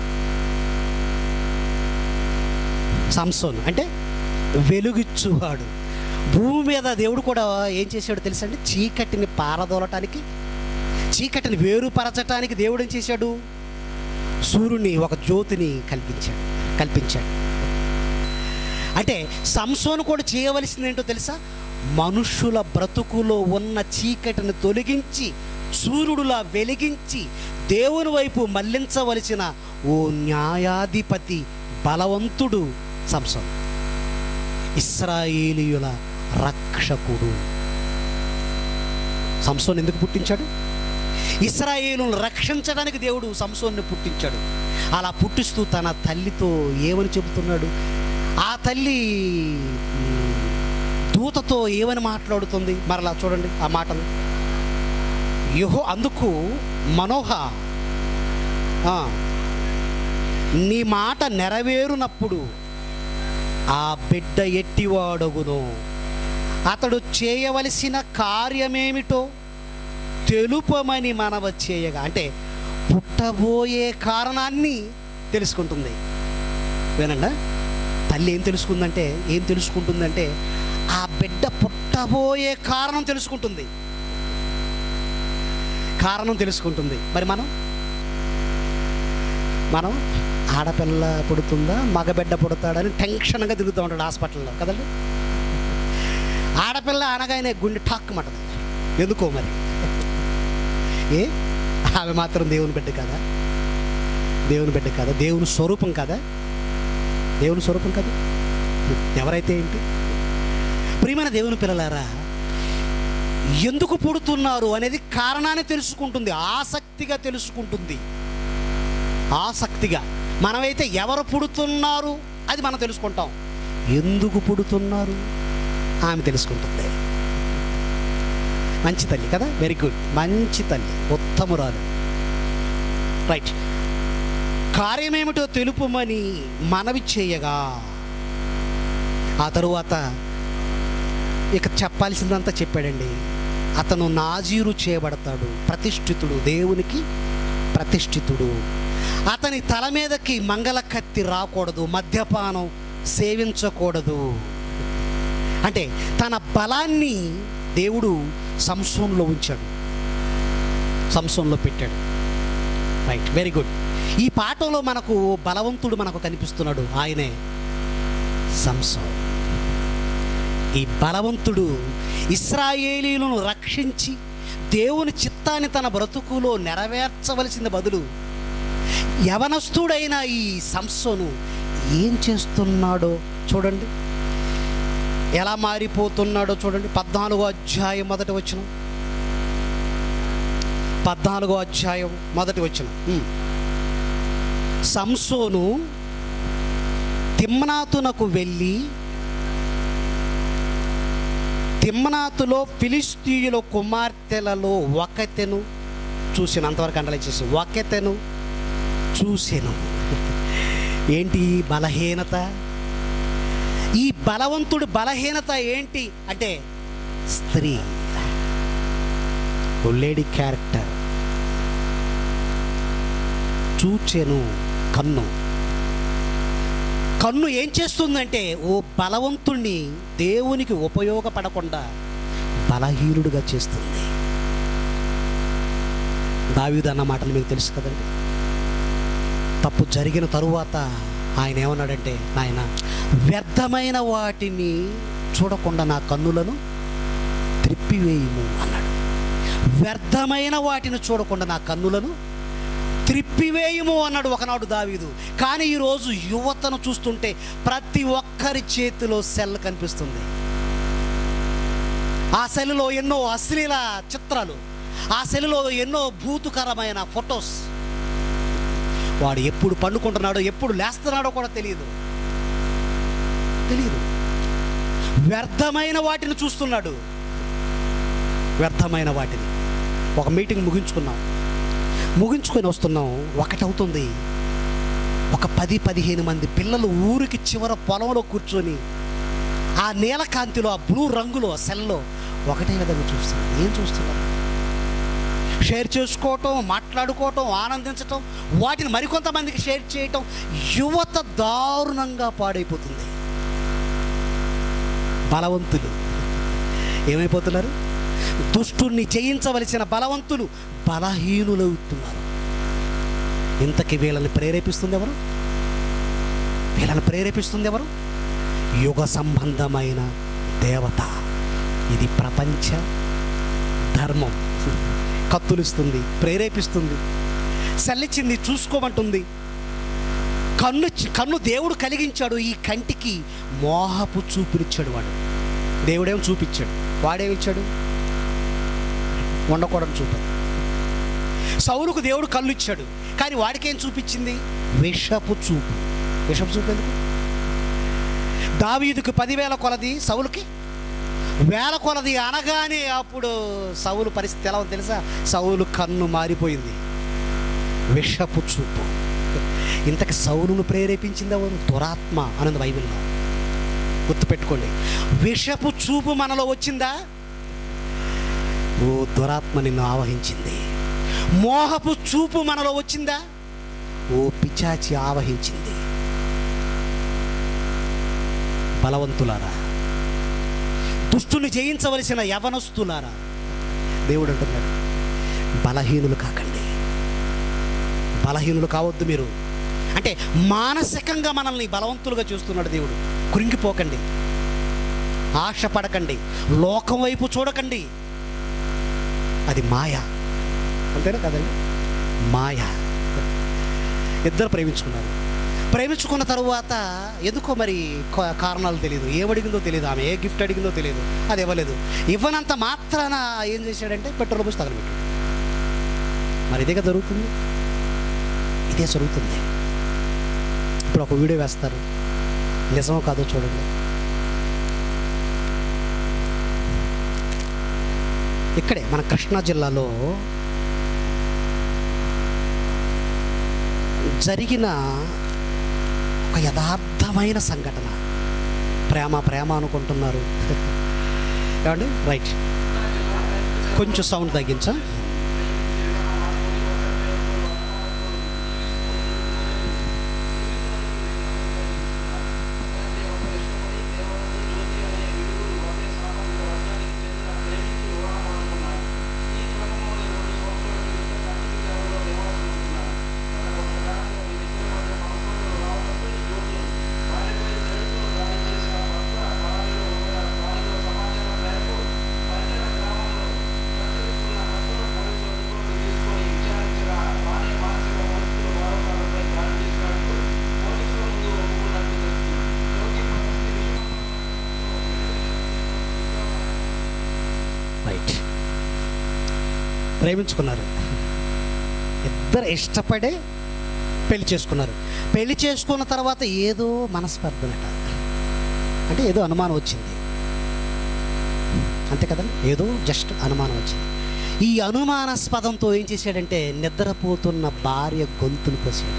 సంసోన్ అంటే వెలుగిచ్చువాడు. భూమి మీద దేవుడు కూడా ఏం చేశాడు తెలుసండి? చీకటిని పారదోలటానికి, చీకటిని వేరుపరచటానికి దేవుడు ఏం చేశాడు? సూర్యుని, ఒక జ్యోతిని కల్పించాడు. అంటే సంసోను కూడా చేయవలసింది ఏంటో తెలుసా? మనుషుల బ్రతుకులో ఉన్న చీకటిని తొలగించి సూర్యుడులా వెలిగించి దేవుని వైపు మళ్లించవలసిన ఓ న్యాయాధిపతి, బలవంతుడు సంసోను. ఇశ్రాయేలీయుల రక్షకుడు. సంసోను ఎందుకు పుట్టించాడు? ఇశ్రాయేలును రక్షించడానికి దేవుడు సంసోన్ని పుట్టించాడు. అలా పుట్టిస్తూ తన తల్లితో ఏమని చెబుతున్నాడు? ఆ తల్లి దూతతో ఏమని మాట్లాడుతుంది? మరలా చూడండి ఆ మాటలు. అందుకు మనోహ నీ మాట నెరవేరునప్పుడు ఆ బిడ్డ ఎట్టివాడగును, అతడు చేయవలసిన కార్యమేమిటో తెలుపమని మనవ చేయగా. అంటే పుట్టబోయే కారణాన్ని తెలుసుకుంటుంది. వినండి, తల్లి ఏం తెలుసుకుంటుందంటే ఆ బిడ్డ పుట్టబోయే కారణం తెలుసుకుంటుంది. మరి మనం ఆడపిల్ల పుడుతుందా మగబిడ్డ పుడతాడని టెన్షన్గా తిరుగుతూ ఉంటాడు హాస్పిటల్లో కదండి. ఆడపిల్ల అనగానే గుండె ఠాక్కుమంటది. ఎందుకో మరి, ఆమె మాత్రం దేవుని బిడ్డ కదా, దేవుని స్వరూపం కదా. ఎవరైతే ఏంటి? ప్రియమైన దేవుని పిల్లలారా, ఎందుకు పుడుతున్నారు అనేది కారణాన్ని తెలుసుకుంటుంది, ఆసక్తిగా తెలుసుకుంటుంది. మనమైతే ఎవరు పుడుతున్నారు అది మనం తెలుసుకుంటాం, ఎందుకు పుడుతున్నారు ఆమె తెలుసుకుంటుంది. మంచి తల్లి కదా, వెరీ గుడ్, మంచి తల్లి, ఉత్తమురాలు. రైట్. కార్యమేమిటో తెలుపమని మనవి చేయగా, ఆ తరువాత ఇక చెప్పాల్సిందంతా చెప్పాడండి. అతను నాజీరు చేయబడతాడు, ప్రతిష్ఠితుడు, దేవునికి ప్రతిష్ఠితుడు. అతని తల మీదకి మంగళ కత్తి రాకూడదు, మద్యపానం సేవించకూడదు. అంటే తన బలాన్ని దేవుడు సంసోనులో ఉంచాడు, సంసోనులో పెట్టాడు. Right, very good. ఈ పాఠంలో మనకు బలవంతుడు మనకు కనిపిస్తున్నాడు, ఆయనే సంసోన్. ఈ బలవంతుడు ఇశ్రాయేలీయులను రక్షించి దేవుని చిత్తాన్ని తన బ్రతుకులో నెరవేర్చవలసిన బదులు యవనస్తుడైన ఈ సంసోను ఏం చేస్తున్నాడో చూడండి, ఎలా మారిపోతున్నాడో చూడండి. 14వ అధ్యాయం మొదటి వచనం, 14వ అధ్యాయం మొదటి వచనం. సంసోను తిమ్నాతునకు వెళ్ళి తిమ్నాతులో ఫిలిష్తీయుల కుమార్తెలలో ఒకతెను చూసిన, అంతవరకు అండర్లైన్ చేసి, ఒకతెను చూసెను. ఏంటి బలహీనత? ఈ బలవంతుడి బలహీనత ఏంటి అంటే స్త్రీ, లేడీ క్యారెక్టర్. చూచెను, కన్ను ఏం చేస్తుందంటే ఓ బలవంతుణ్ణి దేవునికి ఉపయోగపడకుండా బలహీనుడిగా చేస్తుంది. దావీదు అన్న మాటలు మీకు తెలుసు కదండి. తప్పు జరిగిన తరువాత ఆయన ఏమన్నాడంటే, నాయన వ్యర్థమైన వాటిని చూడకుండా నా కన్నులను త్రిప్పివేయుము అన్నాడు. వ్యర్థమైన వాటిని చూడకుండా నా కన్నులను త్రిప్పివేయుము అన్నాడు ఒకనాడు దావీదు. కానీ ఈరోజు యువతను చూస్తుంటే ప్రతి ఒక్కరి చేతిలో సెల్ కనిపిస్తుంది. ఆ సెల్లో ఎన్నో అశ్లీల చిత్రాలు, ఆ సెల్లో ఎన్నో భూతుకరమైన ఫొటోస్. వాడు ఎప్పుడు పండుకుంటున్నాడో ఎప్పుడు లేస్తున్నాడో కూడా తెలియదు. వ్యర్థమైన వాటిని చూస్తున్నాడు, వ్యర్థమైన వాటిని. ఒక మీటింగ్ ముగించుకొని వస్తున్నాం, 1 అవుతుంది. ఒక 10-15 మంది పిల్లలు ఊరికి చివర పొలంలో కూర్చొని ఆ నీలకాంతిలో, ఆ బ్లూ రంగులో, సెల్లో ఒకటే విధంగా చూస్తున్నారు. ఏం చూస్తున్నారు? షేర్ చేసుకోవటం, మాట్లాడుకోవటం, ఆనందించటం, వాటిని మరికొంతమందికి షేర్ చేయటం. యువత దారుణంగా పాడైపోతుంది. బలవంతులు ఏమైపోతున్నారు? దుష్టుణ్ణి జయించవలసిన బలవంతులు బలహీనులవుతున్నారు. ఇంతకీ వీళ్ళని ప్రేరేపిస్తుంది ఎవరు? యుగ సంబంధమైన దేవత. ఇది ప్రపంచ ధర్మం. కత్తులిస్తుంది, ప్రేరేపిస్తుంది, సెల్లిచ్చింది, చూసుకోమంటుంది. కన్ను దేవుడు కలిగించాడు. ఈ కంటికి మోహపు చూపునిచ్చాడు వాడు. దేవుడేమో చూపించాడు, వాడేమిచ్చాడు? ఉండకూడని చూపు. సౌలుకు దేవుడు కళ్ళు ఇచ్చాడు, కానీ వాడికేం చూపించింది? విషపు చూపు. ఎందుకు? దావీదుకు 10,000 కొలది, సౌలుకి 1,000 కొలది అనగానే అప్పుడు సౌలు పరిస్థితి ఎలా ఉంది తెలుసా? సౌలు కన్ను మారిపోయింది. విషపు చూపు. ఇంతకు సౌలును ప్రేరేపించింది ఎవరు? దురాత్మ అన్నది బైబిల్లో. గుర్తుపెట్టుకోండి. విషపు చూపు మనలో వచ్చిందా? ఓ దురాత్మ నిన్ను ఆవహించింది. మోహపు చూపు మనలో వచ్చిందా? ఓ పిశాచి ఆవహించింది. బలవంతులారా, దుష్టుని జయించవలసిన యవనస్తులారా, దేవుడు అంటున్నాడు, బలహీనులు కాకండి. బలహీనులు కావద్దు మీరు. అంటే మానసికంగా మనల్ని బలవంతులుగా చూస్తున్నాడు దేవుడు. కృంగిపోకండి, ఆశపడకండి, లోకం వైపు చూడకండి. అది మాయ. అంతేనా కదండి? మాయ. ఇద్దరు ప్రేమించుకున్నారు. ప్రేమించుకున్న తరువాత ఎందుకో మరి కారణాలు తెలియదు, ఏమడిగిందో తెలియదు, ఆమె ఏ గిఫ్ట్ అడిగిందో తెలియదు, అది ఇవ్వలేదు. ఇవ్వనంత మాత్రాన ఏం చేశాడంటే పెట్రోల్ పోసి తగలబెట్టాడు. మరి ఇదేగా జరుగుతుంది, ఇదే జరుగుతుంది. ఇప్పుడు ఒక వీడియో వేస్తారు, నిజమో కాదో చూడండి. ఇక్కడే మన కృష్ణా జిల్లాలో జరిగిన ఒక యథార్థమైన సంఘటన. ప్రేమ ప్రేమ అనుకుంటున్నారు ఏమండి? రైట్, కొంచెం సౌండ్ తగ్గించా. ప్రేమించుకున్నారు, ఇద్దరు ఇష్టపడే పెళ్లి చేసుకున్నారు. పెళ్లి చేసుకున్న తర్వాత ఏదో మనస్పర్ధనట, అంటే ఏదో అనుమానం వచ్చింది, అంతే కదండి? ఏదో జస్ట్ అనుమానం వచ్చింది. ఈ అనుమానాస్పదంతో ఏం చేశాడంటే నిద్రపోతున్న భార్య గొంతును కోసాడు.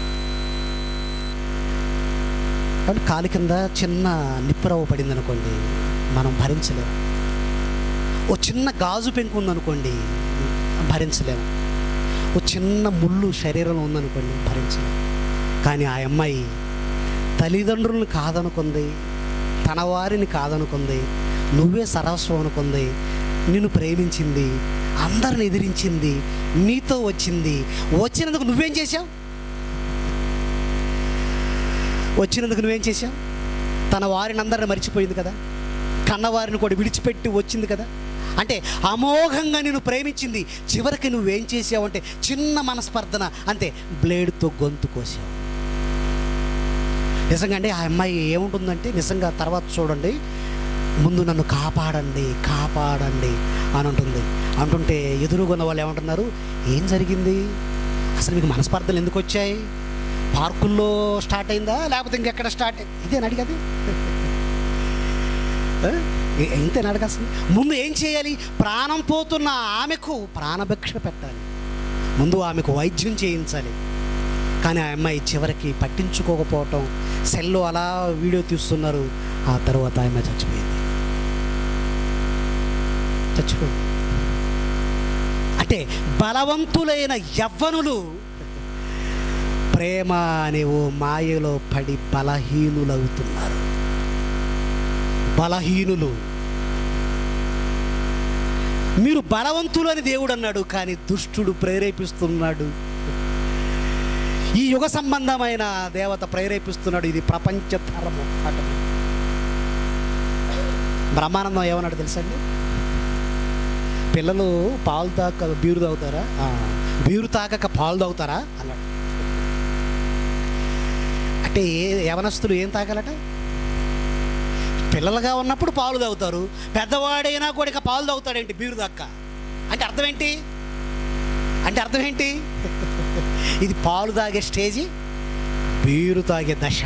అంటే కాలి కింద చిన్న నిప్పురవ్వ పడింది అనుకోండి, మనం భరించలేము. ఓ చిన్న గాజు పెంకు ఉందనుకోండి, భరించలేము. ఓ చిన్న ముళ్ళు శరీరంలో ఉందనుకోండి, భరించలేము. కానీ ఆ అమ్మాయి తల్లిదండ్రులను కాదనుకుంది, తన వారిని కాదనుకుంది, నువ్వే సర్వస్వం అనుకుంది, నిన్ను ప్రేమించింది, అందరిని ఎదిరించింది, నీతో వచ్చింది. వచ్చినందుకు నువ్వేం చేశావు? వచ్చినందుకు నువ్వేం చేశావు? తన వారిని అందరిని మర్చిపోయింది కదా, కన్నవారిని కూడా విడిచిపెట్టి వచ్చింది కదా. అంటే అమోఘంగా నిన్ను ప్రేమించింది. చివరికి నువ్వేం చేసావు అంటే చిన్న మనస్పర్ధన, అంతే, బ్లేడ్తో గొంతు కోసావు. నిజంగా అండి ఆ అమ్మాయి ఏముంటుందంటే, నిజంగా తర్వాత చూడండి, ముందు నన్ను కాపాడండి కాపాడండి అని ఉంటుంది. అంటుంటే ఎదురుగున్న వాళ్ళు ఏమంటున్నారు, ఏం జరిగింది అసలు, మీకు మనస్పర్ధలు ఎందుకు వచ్చాయి? పార్కుల్లో స్టార్ట్ అయిందా లేకపోతే ఇంకెక్కడ స్టార్ట్ అయింది? ఇదేని అడిగది, ఇంతేనా అడగాల్సింది? ముందు ఏం చేయాలి? ప్రాణం పోతున్న ఆమెకు ప్రాణభిక్ష పెట్టాలి, ముందు ఆమెకు వైద్యం చేయించాలి. కానీ ఆ అమ్మాయి చివరికి పట్టించుకోకపోవటం, సెల్లో అలా వీడియో తీస్తున్నారు. ఆ తర్వాత ఆమె చచ్చిపోయింది. అంటే బలవంతులైన యవ్వనులు ప్రేమ అనే ఓ మాయలో పడి బలహీనులవుతున్నారు. బలహీనులు. మీరు బలవంతులు అని దేవుడు అన్నాడు, కానీ దుష్టుడు ప్రేరేపిస్తున్నాడు. ఈ యుగ సంబంధమైన దేవత ప్రేరేపిస్తున్నాడు. ఇది ప్రపంచ ధర్మం అట. బ్రహ్మానందం ఏమన్నాడు తెలుసండి? పిల్లలు పాలు తాక బీరు తాగుతారా, బీరు తాగక పాలు తాగుతారా అన్నాడు. అంటే యవనస్తులు ఏం తాగాలట? పిల్లలుగా ఉన్నప్పుడు పాలు తాగుతారు, పెద్దవాడైనా కూడా ఇక పాలు తాగుతాడేంటి బీరు దాకా? అంటే అర్థం ఏంటి? ఇది పాలు తాగే స్టేజి, బీరు తాగే దశ.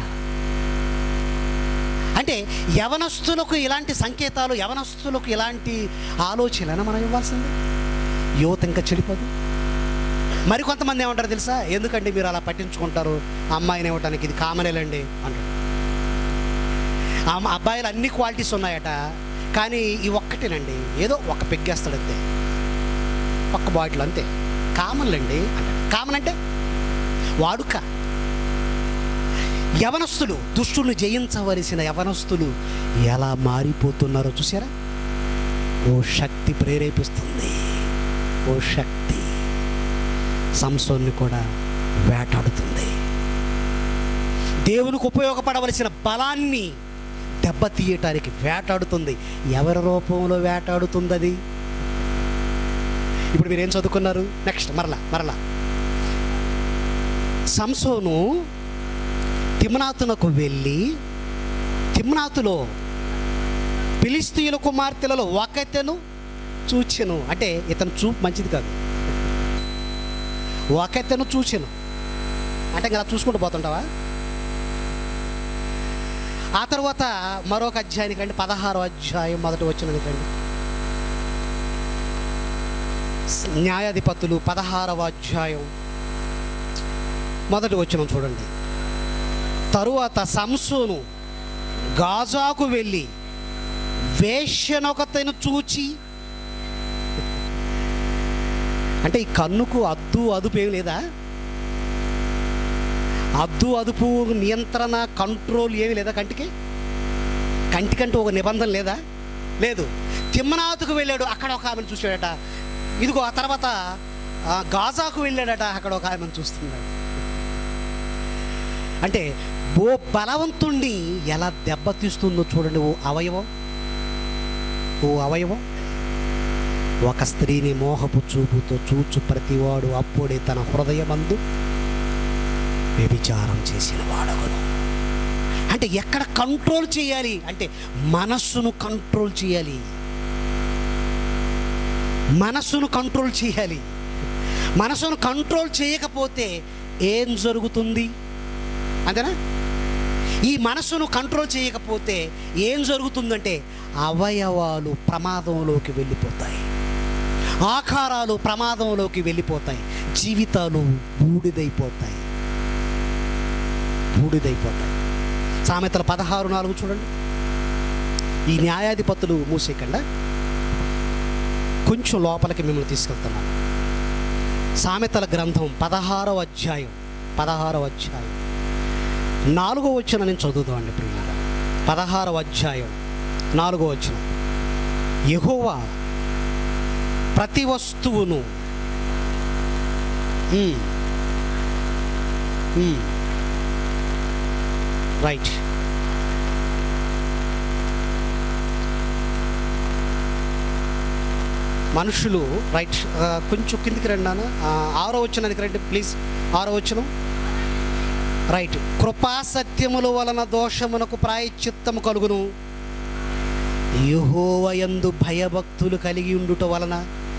అంటే యవనస్తులకు ఇలాంటి సంకేతాలు, యవనస్తులకు ఇలాంటి ఆలోచనలను మనం ఇవ్వాల్సింది. యువత ఇంకా చెడిపోదు. మరి కొంతమంది ఏమంటారు తెలుసా, ఎందుకంటే మీరు అలా పట్టించుకుంటారు, అమ్మాయిని ఇవ్వటానికి ఇది కామనేలండి అంటారు. అబ్బాయిలు అన్ని క్వాలిటీస్ ఉన్నాయట, కానీ ఈ ఒక్కటేనండి ఏదో ఒక పెగ్గేస్తాడు అంతే, ఒక్క బాటిల్ అంతే, కామన్లండి అంటాడు. కామన్ అంటే వాడుక. యవనస్తులు, దుష్టులను జయించవలసిన యవనస్తులు ఎలా మారిపోతున్నారో చూసారా? ఓ శక్తి ప్రేరేపిస్తుంది, ఓ శక్తి సంసోన్ని కూడా వేటాడుతుంది. దేవునికి ఉపయోగపడవలసిన బలాన్ని దెబ్బతీయటానికి వేటాడుతుంది. ఎవరి రూపంలో వేటాడుతుంది అది? ఇప్పుడు మీరేం చదువుకున్నారు? నెక్స్ట్ మరలా సంసోను తిమ్నాతునకు వెళ్ళి, తిమ్నాతులో ఫిలిష్తీయుల కుమార్తెలలో ఒకతెను చూచెను. అంటే ఇతను చూపు మంచిది కాదు, ఒకతెను చూచెను అంటే ఇలా చూసుకుంటూ పోతుంటావా? ఆ తర్వాత మరొక అధ్యాయానికి రండి, 16వ అధ్యాయం 1వ వచనానికి రండి. న్యాయాధిపతులు 16వ అధ్యాయం 1వ వచనం చూడండి. తరువాత సంసోను గాజాకు వెళ్ళి వేశ్యనొకతను చూచి, అంటే ఈ కన్నుకు అదుపు ఏం లేదా? అదుపు నియంత్రణ కంట్రోల్ ఏమి లేదా? కంటికంటూ ఒక నిబంధన లేదా? లేదు. తిమ్నాతుకు వెళ్ళాడు, అక్కడ ఒక ఆమెను చూశాడట. ఇదిగో ఆ తర్వాత గాజాకు వెళ్ళాడట, అక్కడ ఒక ఆమెను చూస్తున్నాడు. అంటే ఓ బలవంతుణ్ణి ఎలా దెబ్బతీస్తుందో చూడండి. ఓ అవయవం ఒక స్త్రీని మోహపు చూపుతో చూచు ప్రతివాడు అప్పుడే తన హృదయమందు వ్యభిచారం చేసిన వాడగును. అంటే ఎక్కడ కంట్రోల్ చేయాలి అంటే మనస్సును కంట్రోల్ చేయాలి. మనస్సును కంట్రోల్ చేయకపోతే ఏం జరుగుతుంది అంతేనా? ఈ మనస్సును కంట్రోల్ చేయకపోతే ఏం జరుగుతుందంటే అవయవాలు ప్రమాదంలోకి వెళ్ళిపోతాయి, ఆకారాలు ప్రమాదంలోకి వెళ్ళిపోతాయి, జీవితాలు బూడిదైపోతాయి. సామెతల 16:4 చూడండి. ఈ న్యాయాధిపతులు మూసేయకుండా కొంచెం లోపలికి మిమ్మల్ని తీసుకెళ్తున్నాను. సామెతల గ్రంథం 16వ అధ్యాయం 4వ వచనం నేను చదువుతామండి ప్రియులారా. 16వ అధ్యాయం 4వ వచనం. యెహోవా ప్రతి వస్తువును రైట్ మనుషులు రైట్ కొంచెం కిందికి రండి నాన్న. 6వ వచనానికి రండి ప్లీజ్. 6వ వచనం రైట్. కృపా సత్యముల వలన దోషమునకు ప్రాయశ్చిత్తము కలుగును, యెహోవా యందు భయభక్తులు కలిగి ఉండుట వలన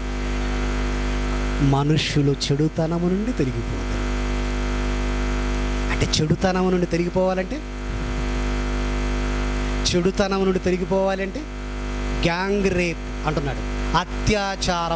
మనుష్యులు చెడుతనము నుండి తొలగిపోతారు. అంటే చెడుతనము నుండి తొలగిపోవాలంటే గ్యాంగ్ రేప్ అంటున్నాడు, అత్యాచారం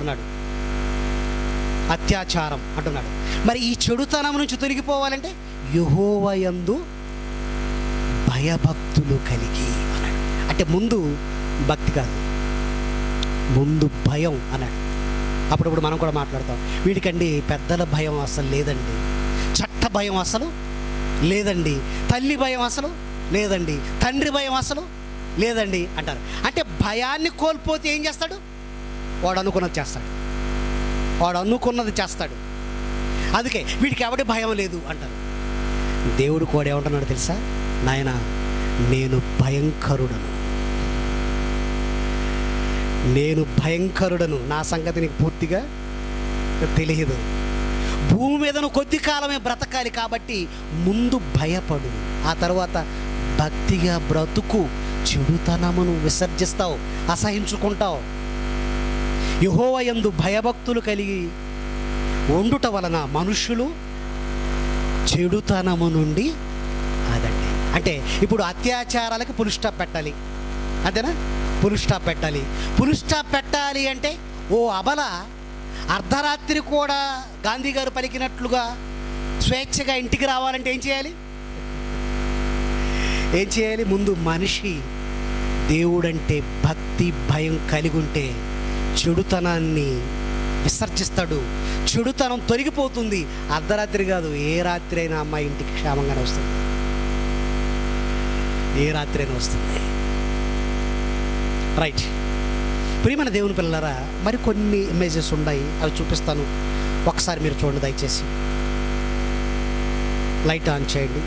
అంటున్నాడు. మరి ఈ చెడుతనం నుంచి తొలగిపోవాలంటే యెహోవా యందు భయభక్తులు కలిగి అన్నాడు. అంటే ముందు భక్తి కాదు, ముందు భయం అన్నాడు. అప్పుడప్పుడు మనం కూడా మాట్లాడతాం, వీడికండి పెద్దల భయం అసలు లేదండి, చట్ట భయం అసలు లేదండి, తల్లి భయం అసలు లేదండి, తండ్రి భయం అసలు లేదండి అంటారు. అంటే భయాన్ని కోల్పోతే ఏం చేస్తాడు? వాడు అనుకున్నది చేస్తాడు. అందుకే వీడికి ఎవడి భయం లేదు అంటారు. దేవుడు కూడా ఏమంటున్నాడు తెలుసా? నాయన నేను భయంకరుడను, నా సంగతి నీకు పూర్తిగా తెలియదు. భూమి మీదను కొద్ది కాలమే బ్రతకాలి కాబట్టి ముందు భయపడు, ఆ తర్వాత భక్తిగా బ్రతుకు. చెడుతనమును విసర్జిస్తావు, అసహించుకుంటావు. యెహోవా యందు భయభక్తులు కలిగి ఉండుట వలన మనుష్యులు చెడుతనము నుండి అదండి. అంటే ఇప్పుడు అత్యాచారాలకు పుల్ స్టాప్ పెట్టాలి, అంతేనా? పుల్ స్టాప్ పెట్టాలి అంటే ఓ అబల అర్ధరాత్రి కూడా గాంధీ గారు పలికినట్లుగా స్వేచ్ఛగా ఇంటికి రావాలంటే ఏం చేయాలి? ఏం చేయాలి? ముందు మనిషి దేవుడంటే భక్తి భయం కలిగి ఉంటే చెడుతనాన్ని విసర్జిస్తాడు, చెడుతనం తొలగిపోతుంది. అర్ధరాత్రి కాదు, ఏ రాత్రి అయినా అమ్మాయి ఇంటికి క్షేమంగానే వస్తుంది, ఏ రాత్రి అయినా వస్తుంది. రైట్. ప్రియమైన దేవుని పిల్లలారా, మరి కొన్ని ఇమేజెస్ ఉన్నాయి, అవి చూపిస్తాను, ఒకసారి మీరు చూడండి దయచేసి. లైట్ ఆన్ చేయండి.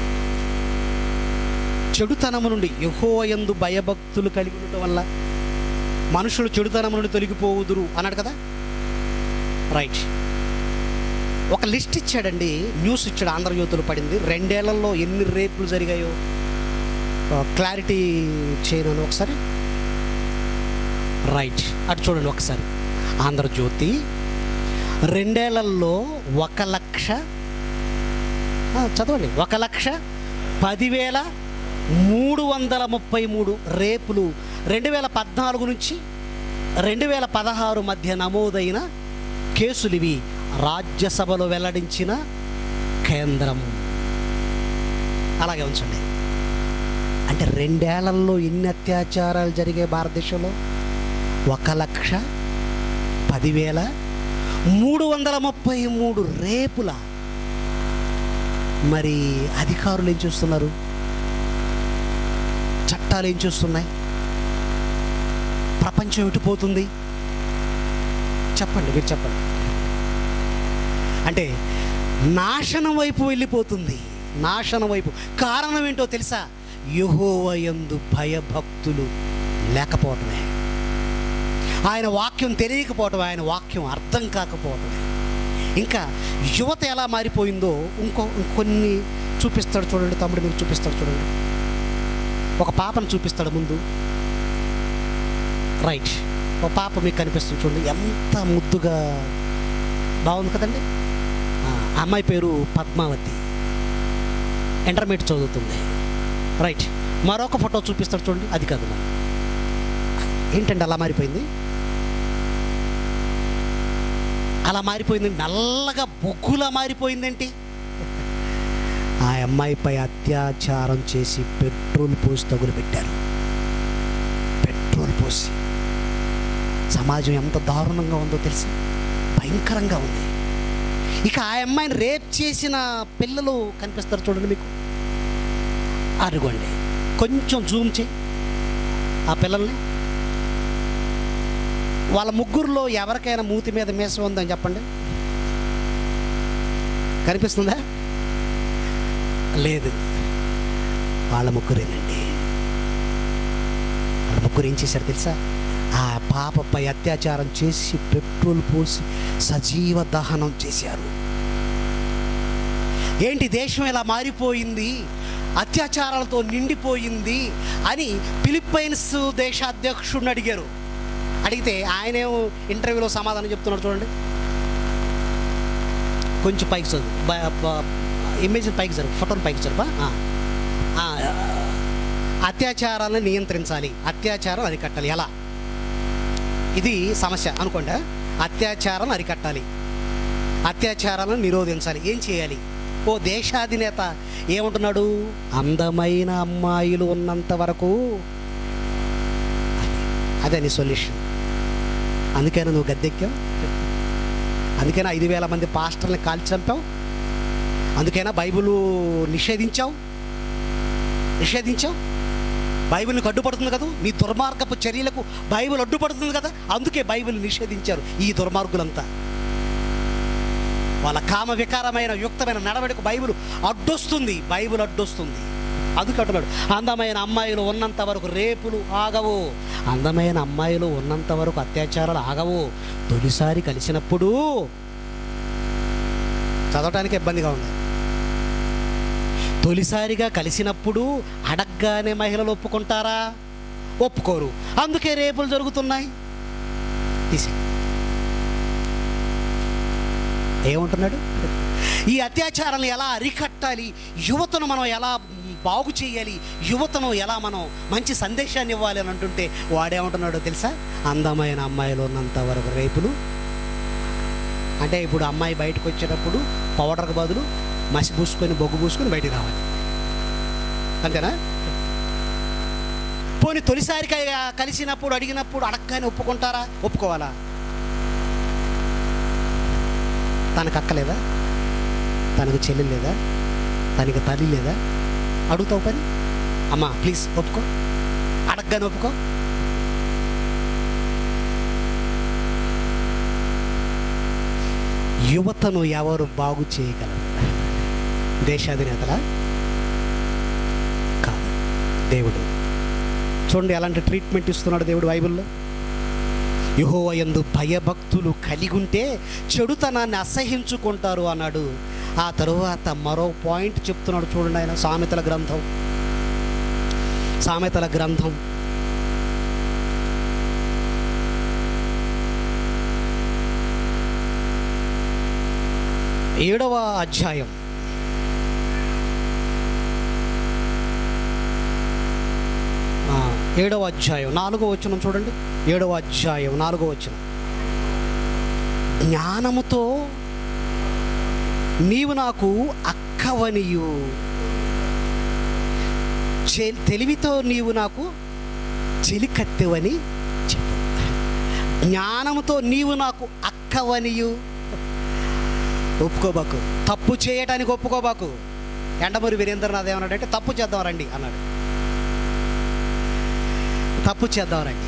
చెడుతనము నుండి యెహోవా యందు భయభక్తులు కలిగి ఉండటం వల్ల మనుషులు చెడుతనము నుండి తొలగిపోవుదురు అన్నాడు కదా. రైట్. ఒక లిస్ట్ ఇచ్చాడండి, న్యూస్ ఇచ్చాడు, ఆంధ్రజ్యోతిలో పడింది. 2 ఏళ్లలో ఎన్ని రేపులు జరిగాయో క్లారిటీ చేయను ఒకసారి. రైట్, అటు చూడండి ఒకసారి. ఆంధ్రజ్యోతి 2 ఏళ్లలో 1,00,000 చదవండి, 1,10,333 రేపులు 2014 నుంచి 2016 మధ్య నమోదైన కేసులు ఇవి రాజ్యసభలో వెల్లడించిన కేంద్రం. అలాగే ఉంచండి. అంటే 2 ఏళ్లలో ఎన్ని అత్యాచారాలు జరిగాయి భారతదేశంలో? 1,10,333 రేపుల. మరి అధికారులు ఏం చూస్తున్నారు? చట్టాలు ఏం చూస్తున్నాయి? ప్రపంచం ఎటుపోతుంది? చెప్పండి, మీరు చెప్పండి. అంటే నాశనం వైపు వెళ్ళిపోతుంది, నాశనం వైపు. కారణం ఏంటో తెలుసా? యెహోవా యందు భయభక్తులు లేకపోవటమే, ఆయన వాక్యం తెలియకపోవటం, ఆయన వాక్యం అర్థం కాకపోవటమే. ఇంకా యువత ఎలా మారిపోయిందో కొన్ని చూపిస్తాడు చూడండి తమ్ముడు, మీరు చూపిస్తాడు చూడండి. ఒక పాపను చూపిస్తాడు ముందు. రైట్. ఒక పాప మీకు కనిపిస్తుంది చూడండి, ఎంత ముద్దుగా బాగుంది కదండి. అమ్మాయి పేరు పద్మావతి, ఇంటర్మీడియట్ చదువుతుంది. రైట్. మరొక ఫోటో చూపిస్తాడు చూడండి, అది కాదు మరి. ఏంటండి అలా మారిపోయింది? అలా మారిపోయింది, నల్లగా బొగ్గులా మారిపోయిందేంటి? ఆ అమ్మాయిపై అత్యాచారం చేసి పెట్రోల్ పోసి తగులుపెట్టారు. పెట్రోల్ పోసి. సమాజం ఎంత దారుణంగా ఉందో తెలుసా? భయంకరంగా ఉంది. ఇక ఆ అమ్మాయిని రేప్ చేసిన పిల్లలు కనిపిస్తారు చూడండి మీకు. అరుగోండి, కొంచెం జూమ్ చేయి ఆ పిల్లల్ని. వాళ్ళ ముగ్గురులో ఎవరికైనా మూతి మీద మీసం ఉందని చెప్పండి. కనిపిస్తుందా? లేదు. వాళ్ళ ముగ్గురేనండి. వాళ్ళ ముగ్గురు ఏం చేశారు తెలుసా? ఆ పాపపై అత్యాచారం చేసి పెట్రోల్ పోసి సజీవ దహనం చేశారు. ఏంటి దేశం ఇలా మారిపోయింది, అత్యాచారాలతో నిండిపోయింది అని ఫిలిప్పైన్స్ దేశ అధ్యక్షుడిని అడిగారు. అడిగితే ఆయనే ఇంటర్వ్యూలో సమాధానం చెప్తున్నాడు చూడండి. కొంచెం పైకి చదువు, ఇమేజ్ పైకి జరుగు, ఫోటోని పైకి జరుపు. అత్యాచారాలను నియంత్రించాలి, అత్యాచారం అరికట్టాలి. ఎలా? ఇది సమస్య అనుకోండి. అత్యాచారం అరికట్టాలి, అత్యాచారాలను నిరోధించాలి. ఏం చేయాలి? ఓ దేశాధినేత ఏమంటున్నాడు? అందమైన అమ్మాయిలు ఉన్నంత వరకు. అదే నీ సొల్యూషన్. అందుకైనా నువ్వు గద్దెక్కావు, అందుకైనా 5,000 మంది పాస్టర్ని కాల్చి చంపావు, అందుకైనా బైబిల్ నిషేధించావు. బైబిల్కి అడ్డుపడుతుంది కదా, మీ దుర్మార్గపు చర్యలకు బైబిల్ అడ్డుపడుతుంది కదా, అందుకే బైబిల్ నిషేధించారు ఈ దుర్మార్గులంతా. వాళ్ళ కామ వికారమైన యుక్తమైన నడవడికి బైబిల్ అడ్డొస్తుంది. అందుకే అంటున్నాడు, అందమైన అమ్మాయిలు ఉన్నంత వరకు రేపులు ఆగవు, అందమైన అమ్మాయిలు ఉన్నంత వరకు అత్యాచారాలు ఆగవు. తొలిసారి కలిసినప్పుడు చదవటానికి ఇబ్బందిగా ఉంది. తొలిసారిగా కలిసినప్పుడు అడగ్గానే మహిళలు ఒప్పుకుంటారా? ఒప్పుకోరు. అందుకే రేపులు జరుగుతున్నాయి. ఏమంటున్నాడు? ఈ అత్యాచారాలను ఎలా అరికట్టాలి, యువతను మనం ఎలా బాగు చేయాలి, యువతను ఎలా మనం మంచి సందేశాన్ని ఇవ్వాలి అని అంటుంటే వాడేమంటున్నాడో తెలుసా? అందమైన అమ్మాయిలు ఉన్నంత వరకు రేపులు అంటే ఇప్పుడు అమ్మాయి బయటకు వచ్చేటప్పుడు పౌడర్కి బదులు మసి పూసుకొని బొగ్గు పూసుకొని బయటికి రావాలి, అంతేనా? పోనీ తొలిసారిగా కలిసినప్పుడు అడిగినప్పుడు అడగగానే ఒప్పుకుంటారా? ఒప్పుకోవాలా? తనకు అక్క లేదా? తనకు చెల్లి లేదా? తనకి తల్లి లేదా? అడుగుతావు పని, అమ్మా ప్లీజ్ ఒప్పుకో, అడగగానే ఒప్పుకో. యువతను ఎవరు బాగు చేయగలరు? దేశాధినేతలా? కాదు, దేవుడు. చూడండి ఎలాంటి ట్రీట్మెంట్ ఇస్తున్నాడు దేవుడు బైబిల్లో. యెహోవా యందు భయభక్తులు కలిగి ఉంటే చెడుతనాన్ని అసహించుకుంటారు అన్నాడు. ఆ తరువాత మరో పాయింట్ చెప్తున్నాడు చూడండి ఆయన. సామెతల గ్రంథం 7వ అధ్యాయం 4వ వచనం చూడండి. 7వ అధ్యాయం 4వ వచనం. జ్ఞానముతో నీవు నాకు అక్కవనియు, తెలివితో నీవు నాకు చెలికత్తెవని చెప్పు. జ్ఞానముతో నీవు నాకు అక్కవనియు. ఒప్పుకోబాకు, తప్పు చేయటానికి ఒప్పుకోబాకు. ఎండమూరి వీరేంద్రనాథ్ ఏమన్నాడంటే తప్పు చేద్దాం రండి అన్నాడు. తప్పు చేద్దాం రండి.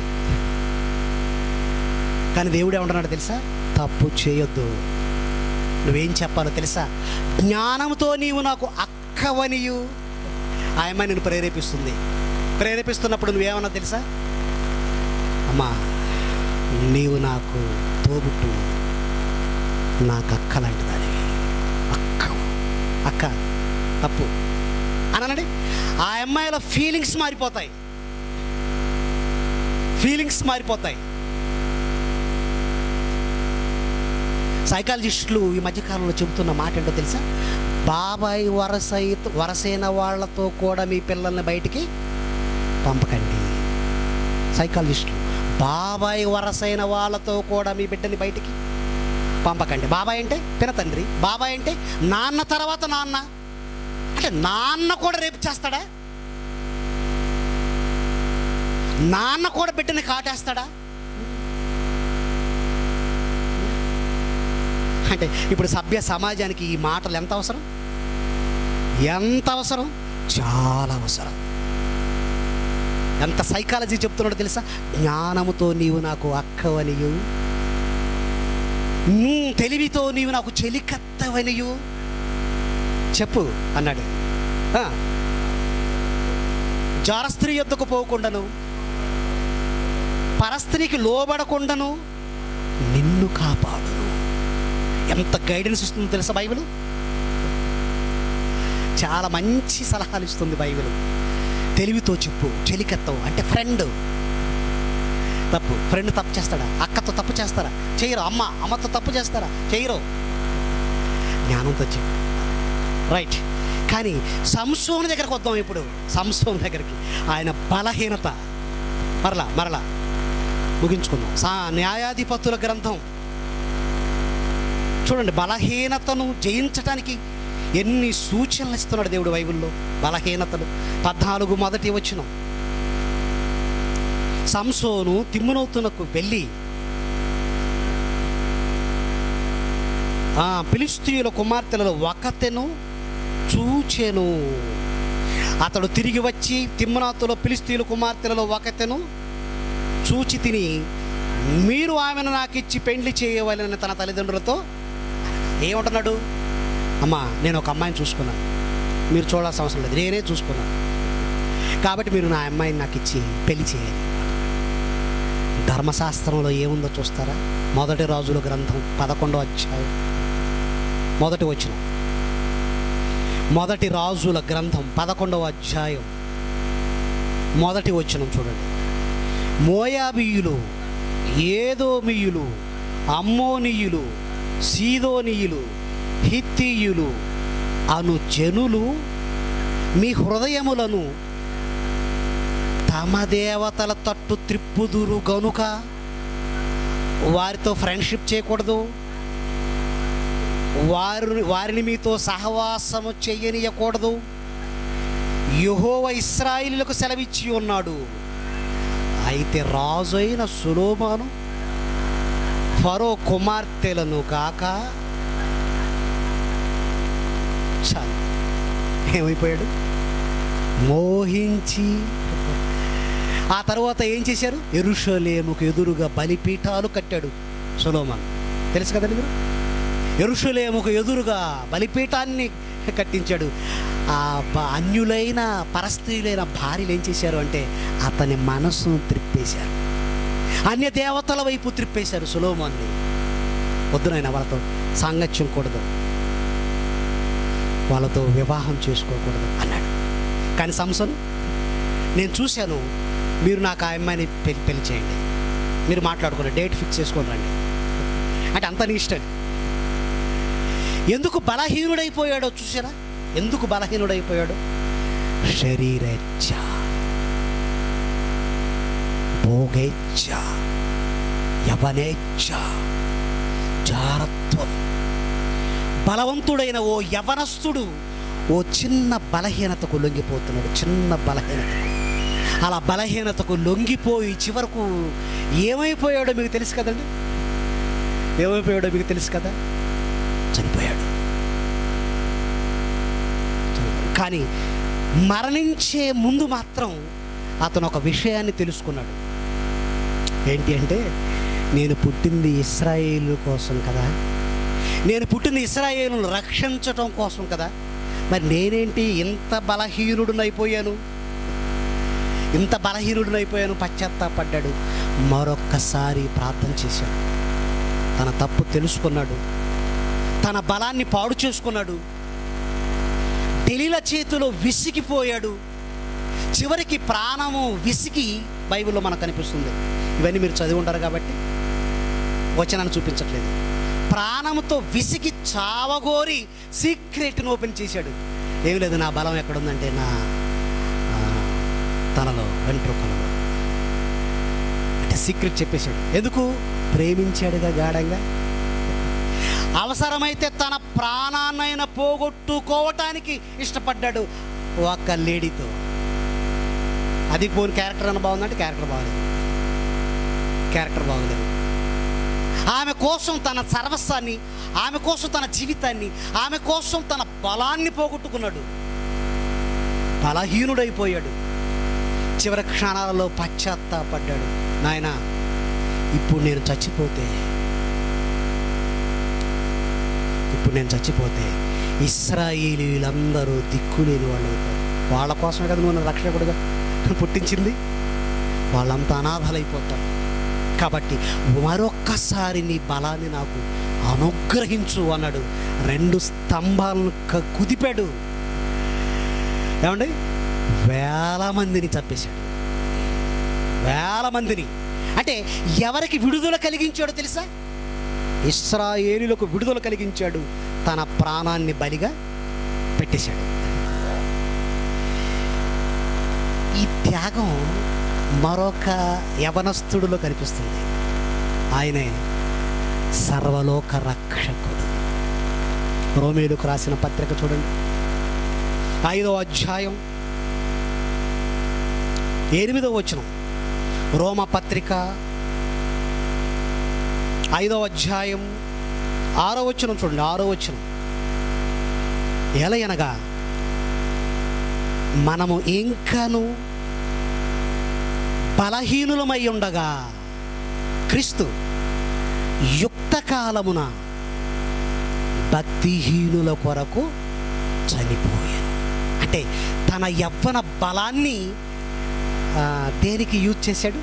కానీ దేవుడు ఏమంటున్నాడు తెలుసా? తప్పు చేయొద్దు. నువ్వేం చెప్పాలో తెలుసా? జ్ఞానంతో నీవు నాకు అక్కవనియు. ఆ అమ్మాయి నేను ప్రేరేపిస్తున్నప్పుడు నువ్వేమన్నా తెలుసా? అమ్మా నీవు నాకు తోబుట్టు, నాకు అక్క లాంటి దానివి. అక్క తప్పు అనండి. ఆ అమ్మాయిలో ఫీలింగ్స్ మారిపోతాయి. సైకాలజిస్టులు ఈ మధ్యకాలంలో చెబుతున్న మాట ఏంటో తెలుసా? బాబాయ్ వరసైన వాళ్ళతో కూడా మీ పిల్లల్ని బయటికి పంపకండి. సైకాలజిస్టులు, బాబాయ్ వరసైన వాళ్ళతో కూడా మీ బిడ్డని బయటికి పంపకండి. బాబాయ్ అంటే పినతండ్రి, బాబాయ్ అంటే నాన్న తర్వాత నాన్న. అంటే నాన్న కూడా రేపు చేస్తాడా? నాన్న కూడా బిడ్డని కాటేస్తాడా? అంటే ఇప్పుడు సభ్య సమాజానికి ఈ మాటలు ఎంత అవసరం? చాలా అవసరం. ఎంత సైకాలజీ చెప్తున్నాడో తెలుసా? జ్ఞానముతో నీవు నాకు అక్కవనియు, తెలివితో నీవు నాకు చెలికత్తవనియు చెప్పు అన్నాడు. జారస్త్రీ యొద్దకు పోకుండాను, పరస్త్రీకి లోబడకుండాను నిన్ను కాపాడును. ఎంత గైడెన్స్ ఇస్తుందో తెలుసా బైబిల్? చాలా మంచి సలహాలు ఇస్తుంది బైబిల్. తెలివితో చెప్పు, చెలికత్తవు అంటే ఫ్రెండ్ తప్పు చేస్తాడా? అక్కతో తప్పు చేస్తారా? చేయరు. అమ్మతో తప్పు చేస్తారా? చేయరు. జ్ఞానంతో చెప్పు, రైట్. కానీ సంసోను దగ్గరకు వద్దాం. ఇప్పుడు సంసోను దగ్గరికి, ఆయన బలహీనత మరలా ముగించుకుందాం. న్యాయాధిపతుల గ్రంథం చూడండి. బలహీనతను జయించడానికి ఎన్ని సూచనలు ఇస్తున్నాడు దేవుడు బైబిల్లో. బలహీనతలు 14 మొదటి వచనం. సంసోను తిమ్నోతునకు వెళ్ళి ఫిలిష్తీయుల కుమార్తెలలో ఒకతెను చూచెను. అతడు తిరిగి వచ్చి తిమ్నాతులో ఫిలిష్తీయుల కుమార్తెలలో ఒకతెను చూచి తిని, మీరు ఆమెను నాకు ఇచ్చి పెండ్లి చేయవలెనని తన తల్లిదండ్రులతో ఏమంటున్నాడు? అమ్మా నేను ఒక అమ్మాయిని చూసుకున్నాను, మీరు చూడాల్సిన అవసరం లేదు, నేనే చూసుకున్నాను, కాబట్టి మీరు నా అమ్మాయిని నాకు ఇచ్చి పెళ్లి చేయాలి. ధర్మశాస్త్రంలో ఏముందో చూస్తారా? మొదటి రాజుల గ్రంథం 11వ అధ్యాయం మొదటి వచనం. మొదటి రాజుల గ్రంథం 11వ అధ్యాయం మొదటి వచనం చూడండి. మోయాబీయులు, ఏదోమీయులు, అమ్మోనీయులు, సీదోనీయులు, హిత్తీయులు అను జనులు మీ హృదయములను తమ దేవతల తట్టు త్రిప్పుదురు గనుక వారితో ఫ్రెండ్షిప్ చేయకూడదు, వారిని మీతో సహవాసము చెయ్యనీయకూడదు, యెహోవా ఇశ్రాయేలులకు సెలవిచ్చి ఉన్నాడు. అయితే రాజు అయిన సొలొమోను ఫరో కుమార్తెలను కాక చాలు ఏమైపోయాడు, మోహించి. ఆ తర్వాత ఏం చేశారు? యెరూషలేముకు ఎదురుగా బలిపీఠాలు కట్టాడు సొలొమోను. తెలుసు కదండి మీరు, యెరూషలేముకు ఎదురుగా బలిపీఠాన్ని కట్టించాడు. ఆ అన్యులైన పరస్త్రీలైన భార్యలు ఏం చేశారు అంటే అతని మనసును త్రిప్పేశారు, అన్య దేవతల వైపు త్రిప్పేశారు సొలొమోన్ని. వద్దు నాయన, వాళ్ళతో సాంగత్యం కూడదు, వాళ్ళతో వివాహం చేసుకోకూడదు అన్నాడు. కానీ సంసోను, నేను చూశాను, మీరు నాకు ఆ అమ్మాయిని పెళ్లి చేయండి, మీరు మాట్లాడుకోండి, డేట్ ఫిక్స్ చేసుకొని రండి అంటే అంత నీ ఇష్టం. ఎందుకు బలహీనుడైపోయాడో చూసారా? ఎందుకు బలహీనుడైపోయాడు? శరీరేచ్ఛ, భోగేచ్ఛ, యవనేచ్ఛ, జారత్వం. బలవంతుడైన ఓ యవనస్తుడు ఓ చిన్న బలహీనతకు లొంగిపోతున్నాడు, చిన్న బలహీనతకు. అలా బలహీనతకు లొంగిపోయి చివరకు ఏమైపోయాడో మీకు తెలుసు కదండి, ఏమైపోయాడో మీకు తెలుసు కదా, చనిపోయాడు. కానీ మరణించే ముందు మాత్రం అతను ఒక విషయాన్ని తెలుసుకున్నాడు. ఏంటి అంటే, నేను పుట్టింది ఇశ్రాయేలు కోసం కదా, నేను పుట్టింది ఇశ్రాయేలును రక్షించటం కోసం కదా, మరి నేనేంటి ఇంత బలహీనుడినైపోయాను, ఇంత బలహీనుడినైపోయాను. పశ్చాత్తాపడ్డాడు, మరొక్కసారి ప్రార్థన చేశాడు, తన తప్పు తెలుసుకున్నాడు, తన బలాన్ని పాడు చేసుకున్నాడు, దెలీలా చేతిలో విసిగిపోయాడు. చివరికి ప్రాణము విసిగి బైబిల్లో మనకు కనిపిస్తుంది. ఇవన్నీ మీరు చదివి ఉంటారు కాబట్టి వచనాన్ని చూపించట్లేదు. ప్రాణముతో విసిగి చావగోరి సీక్రెట్ని ఓపెన్ చేశాడు. ఏమి లేదు, నా బలం ఎక్కడుందంటే నా తనలో, వెంట్రుకలలో అంటే సీక్రెట్ చెప్పేశాడు. ఎందుకు? ప్రేమించాడుగా గాఢంగా. అవసరమైతే తన ప్రాణాన్నైనా పోగొట్టుకోవటానికి ఇష్టపడ్డాడు ఒక లేడీతో. అది పోని క్యారెక్టర్ అని బాగుందంటే క్యారెక్టర్ బాగోలేదు. ఆమె కోసం తన సర్వస్వాన్ని, ఆమె కోసం తన జీవితాన్ని, ఆమె కోసం తన బలాన్ని పోగొట్టుకున్నాడు, బలహీనుడైపోయాడు. చివరి క్షణాలలో పశ్చాత్తాపడ్డాడు. నాయన, ఇప్పుడు నేను చచ్చిపోతే ఇశ్రాయేలీయులందరూ దిక్కులేని వాళ్ళు అవుతారు. వాళ్ళ కోసమే కదా నువ్వు రక్షకుడిగా పుట్టించింది, వాళ్ళంతా అనాథలైపోతారు. కాబట్టి మరొక్కసారి నీ బలాన్ని నాకు అనుగ్రహించు అన్నాడు. 2 స్తంభాలను కుదిపాడు. ఏమండి, వేల మందిని చంపేశాడు, వేల మందిని. అంటే ఎవరికి విడుదల కలిగించాడో తెలుసా? ఇశ్రాయేలులకు విడుదల కలిగించాడు, తన ప్రాణాన్ని బలిగా పెట్టేశాడు. ఈ త్యాగం మరొక యవనస్తుడిలో కనిపిస్తుంది. ఆయనే సర్వలోక రక్షకుడు. రోమీయులకు రాసిన పత్రిక చూడండి, 5వ అధ్యాయం 8వ వచనం. రోమ పత్రిక 5వ అధ్యాయం 6వ వచనం చూడండి, 6వ వచనం. ఎలయనగా మనము ఇంకను బలహీనులమై ఉండగా క్రీస్తు యుక్త కాలమున భక్తిహీనుల కొరకు చనిపోయాను. అంటే తన యవ్వన బలాన్ని దేనికి యూజ్ చేశాడు?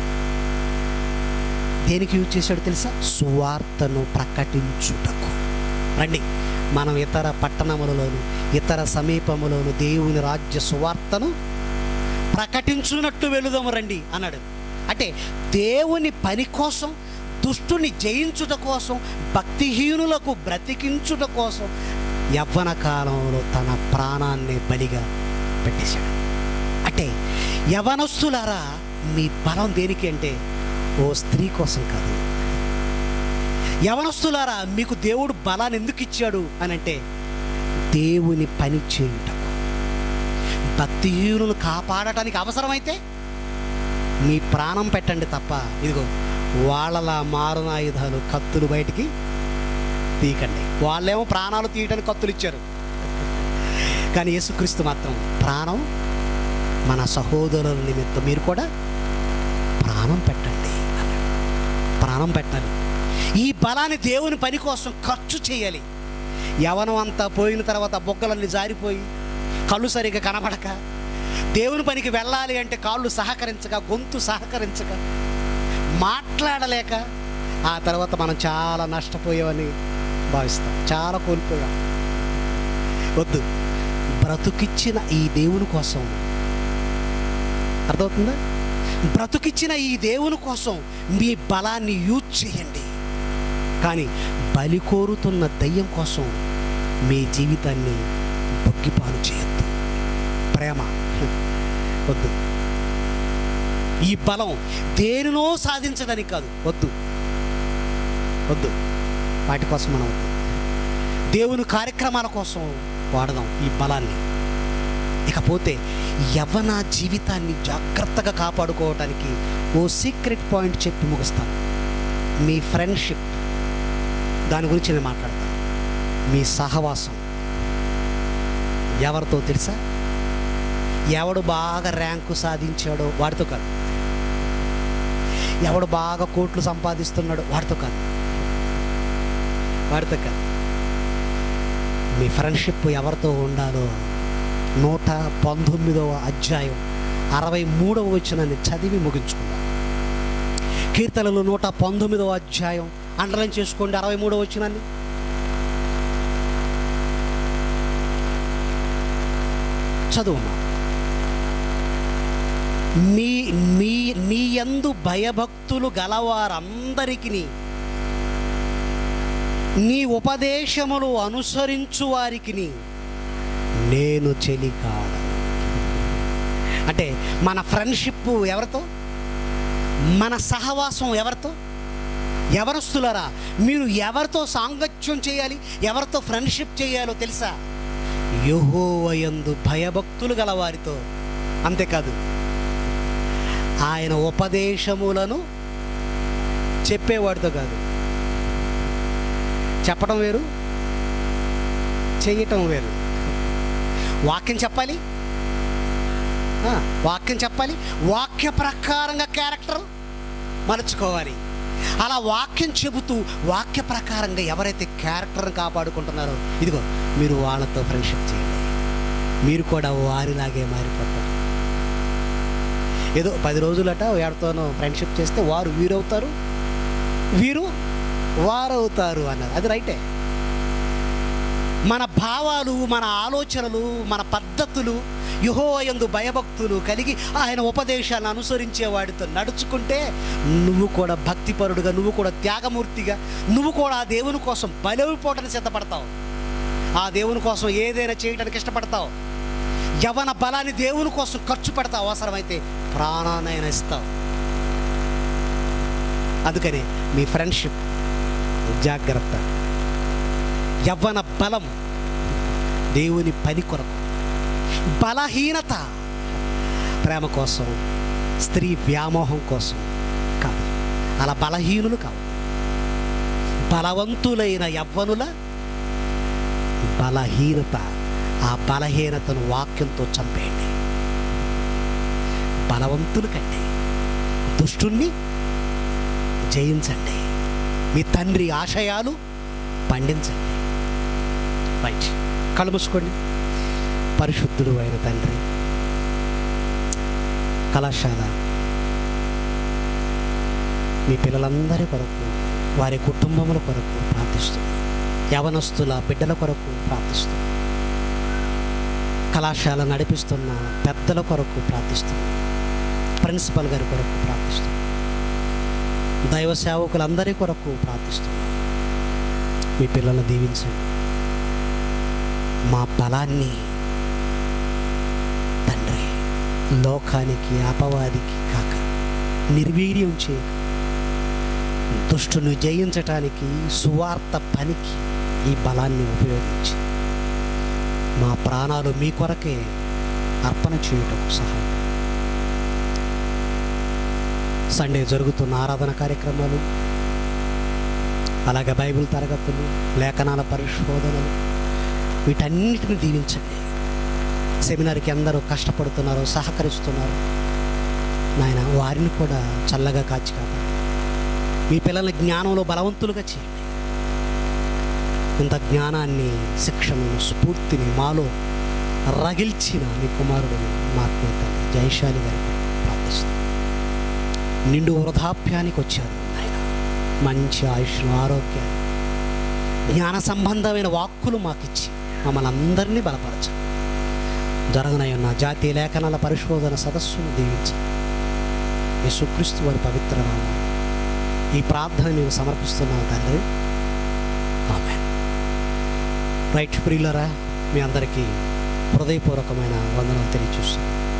దేనికి యూజ్ చేశాడు తెలుసా? సువార్తను ప్రకటించుటకు. రండి, మనం ఇతర పట్టణములలోను ఇతర సమీపములోను దేవుని రాజ్య సువార్తను ప్రకటించున్నట్టు వెళుదాము రండి అన్నాడు. అంటే దేవుని పని కోసం, దుష్టుని జయించుట కోసం, భక్తిహీనులకు బ్రతికించుట కోసం యవ్వన కాలంలో తన ప్రాణాన్ని బలిగా పెట్టేశాడు. అంటే యవనస్తులారా, మీ బలం దేనికి అంటే ఓ స్త్రీ కోసం కాదు, యవనస్తులారా, మీకు దేవుడు బలాన్ని ఎందుకు ఇచ్చాడు అని అంటే, దేవుని పని చేయుటకు, భక్తిహీనులను కాపాడటానికి అవసరమైతే మీ ప్రాణం పెట్టండి తప్ప, ఇదిగో వాళ్ళలా మారణాయుధాలు కత్తులు బయటికి తీయకండి. వాళ్ళేమో ప్రాణాలు తీయటానికి కత్తులు ఇచ్చారు, కానీ యేసుక్రీస్తు మాత్రం ప్రాణం, మన సహోదరుల నిమిత్తం మీరు కూడా ప్రాణం పెట్టండి అన్నాడు. ప్రాణం పెట్టాలి. ఈ బలాన్ని దేవుని పని కోసం ఖర్చు చేయాలి. యవనం అంతా పోయిన తర్వాత బొగ్గలన్నీ జారిపోయి కళ్ళు సరిగా కనబడక, దేవుని పనికి వెళ్ళాలి అంటే కాళ్ళు సహకరించక, గొంతు సహకరించక, మాట్లాడలేక, ఆ తర్వాత మనం చాలా నష్టపోయామని భావిస్తాం, చాలా కోల్పోయాం. వద్దు. బ్రతుకిచ్చిన ఈ దేవుని కోసం, అర్థమవుతుందా? బ్రతుకిచ్చిన ఈ దేవుని కోసం మీ బలాన్ని యూజ్ చేయండి, కానీ బలి కోరుతున్న దయ్యం కోసం మీ జీవితాన్ని బొగ్గిపాలు చేయొద్దు. ప్రేమ వద్దు. ఈ బలం దేనినో సాధించడానికి కాదు. వద్దు వద్దు, వాటి కోసం మనం వద్దు. దేవుని కార్యక్రమాల కోసం వాడదాం ఈ బలాన్ని. ఇకపోతే యవ్వన జీవితాన్ని జాగ్రత్తగా కాపాడుకోవటానికి ఓ సీక్రెట్ పాయింట్ చెప్పి ముగిస్తాను. మీ ఫ్రెండ్షిప్, దాని గురించి నేను మాట్లాడతాను. మీ సహవాసం ఎవరితో తెలుసా? ఎవడు బాగా ర్యాంకు సాధించాడో వాడితో కాదు, ఎవడు బాగా కోట్లు సంపాదిస్తున్నాడో వాడితో కాదు, వాడితో కాదు. మీ ఫ్రెండ్షిప్ ఎవరితో ఉండాలో 119వ అధ్యాయం 63వ వచనాన్ని చదివి ముగించుకుందాం. కీర్తనలు 119వ అధ్యాయం అండర్లైన్ చేసుకోండి. 63వ వచనాన్ని చదువుమా. నీ యందు భయభక్తులు గలవారందరికీ నీ ఉపదేశములు అనుసరించు వారికి నేను చెలికాడ. అంటే మన ఫ్రెండ్షిప్ ఎవరితో? మన సహవాసం ఎవరితో? యవనస్తులారా, మీరు ఎవరితో సాంగత్యం చేయాలి, ఎవరితో ఫ్రెండ్షిప్ చేయాలో తెలుసా? యెహోవా యందు భయభక్తులు గల వారితో. అంతేకాదు, ఆయన ఉపదేశములను చెప్పేవాడితో కాదు. చెప్పడం వేరు, చేయటం వేరు. వాక్యం చెప్పాలి, వాక్యం చెప్పాలి, వాక్య ప్రకారంగా క్యారెక్టర్ మలుచుకోవాలి. అలా వాక్యం చెబుతూ వాక్య ప్రకారంగా ఎవరైతే క్యారెక్టర్ని కాపాడుకుంటున్నారో, ఇదిగో మీరు వాళ్ళతో ఫ్రెండ్షిప్ చేయండి, మీరు కూడా వారిలాగే మారిపోతారు. ఏదో 10 రోజులట ఎవరితోనో ఫ్రెండ్షిప్ చేస్తే వారు వీరవుతారు, వీరు వారవుతారు అన్నారు. అది రైటే. మన భావాలు, మన ఆలోచనలు, మన పద్ధతులు యెహోవా యందు భయభక్తులు కలిగి ఆయన ఉపదేశాలను అనుసరించే వాడితో నడుచుకుంటే నువ్వు కూడా భక్తిపరుడుగా, నువ్వు కూడా త్యాగమూర్తిగా, నువ్వు కూడా ఆ దేవుని కోసం బలైపోవటానికి సిద్ధపడతావు. ఆ దేవుని కోసం ఏదైనా చేయడానికి ఇష్టపడతావు. యవ్వన బలాన్ని దేవుని కోసం ఖర్చు పెడతావు, అవసరమైతే ప్రాణాన్నైనా ఇస్తావు. అందుకనే మీ ఫ్రెండ్షిప్ జాగ్రత్త. యవ్వన బలం దేవుని పని కొరకు, బలహీనత ప్రేమ కోసం, స్త్రీ వ్యామోహం కోసం కాదు. అలా బలహీనులు కావు. బలవంతులైన యవ్వనుల బలహీనత, ఆ బలహీనతను వాక్యంతో చంపేయండి. బలవంతులు కంటే దుష్టుణ్ణి జయించండి. మీ తండ్రి ఆశయాలు పండించండి. రైట్, కళ్ళు మూసుకోండి. పరిశుద్ధుడు అయిన తండ్రి, కళాశాల మీ పిల్లలందరి కొరకు, వారి కుటుంబముల కొరకు ప్రార్థిస్తున్నాం. యవనస్తుల బిడ్డల కొరకు ప్రార్థిస్తున్నాం. కళాశాల నడిపిస్తున్న పెద్దల కొరకు ప్రార్థిస్తున్నాం. ప్రిన్సిపల్ గారి కొరకు ప్రార్థిస్తున్నాం. దైవ సేవకులందరి కొరకు ప్రార్థిస్తున్నాం. మీ పిల్లలను దీవించండి. మా బలాన్ని తండ్రి లోకానికి, అపవాదికి కాక నిర్వీర్యం చేయక దుష్టుని జయించటానికి, సువార్త పనికి ఈ బలాన్ని ఉపయోగించి మా ప్రాణాలు మీ కొరకే అర్పణ చేయుటకు సహాయం. సండే జరుగుతున్న ఆరాధన కార్యక్రమాలు, అలాగే బైబిల్ తరగతులు, లేఖనాల పరిశోధనలు, వీటన్నిటిని దీవించండి. సెమినార్కి అందరూ కష్టపడుతున్నారు, సహకరిస్తున్నారు నాయన, వారిని కూడా చల్లగా కాచి కాపాడండి. మీ పిల్లల జ్ఞానంలో బలవంతులుగా చేయండి. ఇంత జ్ఞానాన్ని, శిక్షణను, స్ఫూర్తిని మాలో రగిల్చిన మీ కుమారుడు మా తండ్రి జయశాలి గారికి ప్రార్థిస్తున్నాను. నిండు వృద్ధాప్యానికి వచ్చారు ఆయన, మంచి ఆయుష్ను, ఆరోగ్యాన్ని, జ్ఞాన సంబంధమైన వాక్కులు మాకిచ్చి మమ్మల్ని అందరినీ బలపరచండి. జరగనై ఉన్న జాతీయ లేఖనాల పరిశోధన సదస్సును దీవించండి. యేసుక్రీస్తు వారి పవిత్ర నామములో ఈ ప్రార్థన మేము సమర్పిస్తున్నాం తండ్రి, ఆమేన్. రైట్ ప్రియులారా, మీ అందరికీ హృదయపూర్వకమైన వందనాలు తెలియజేస్తున్నాను.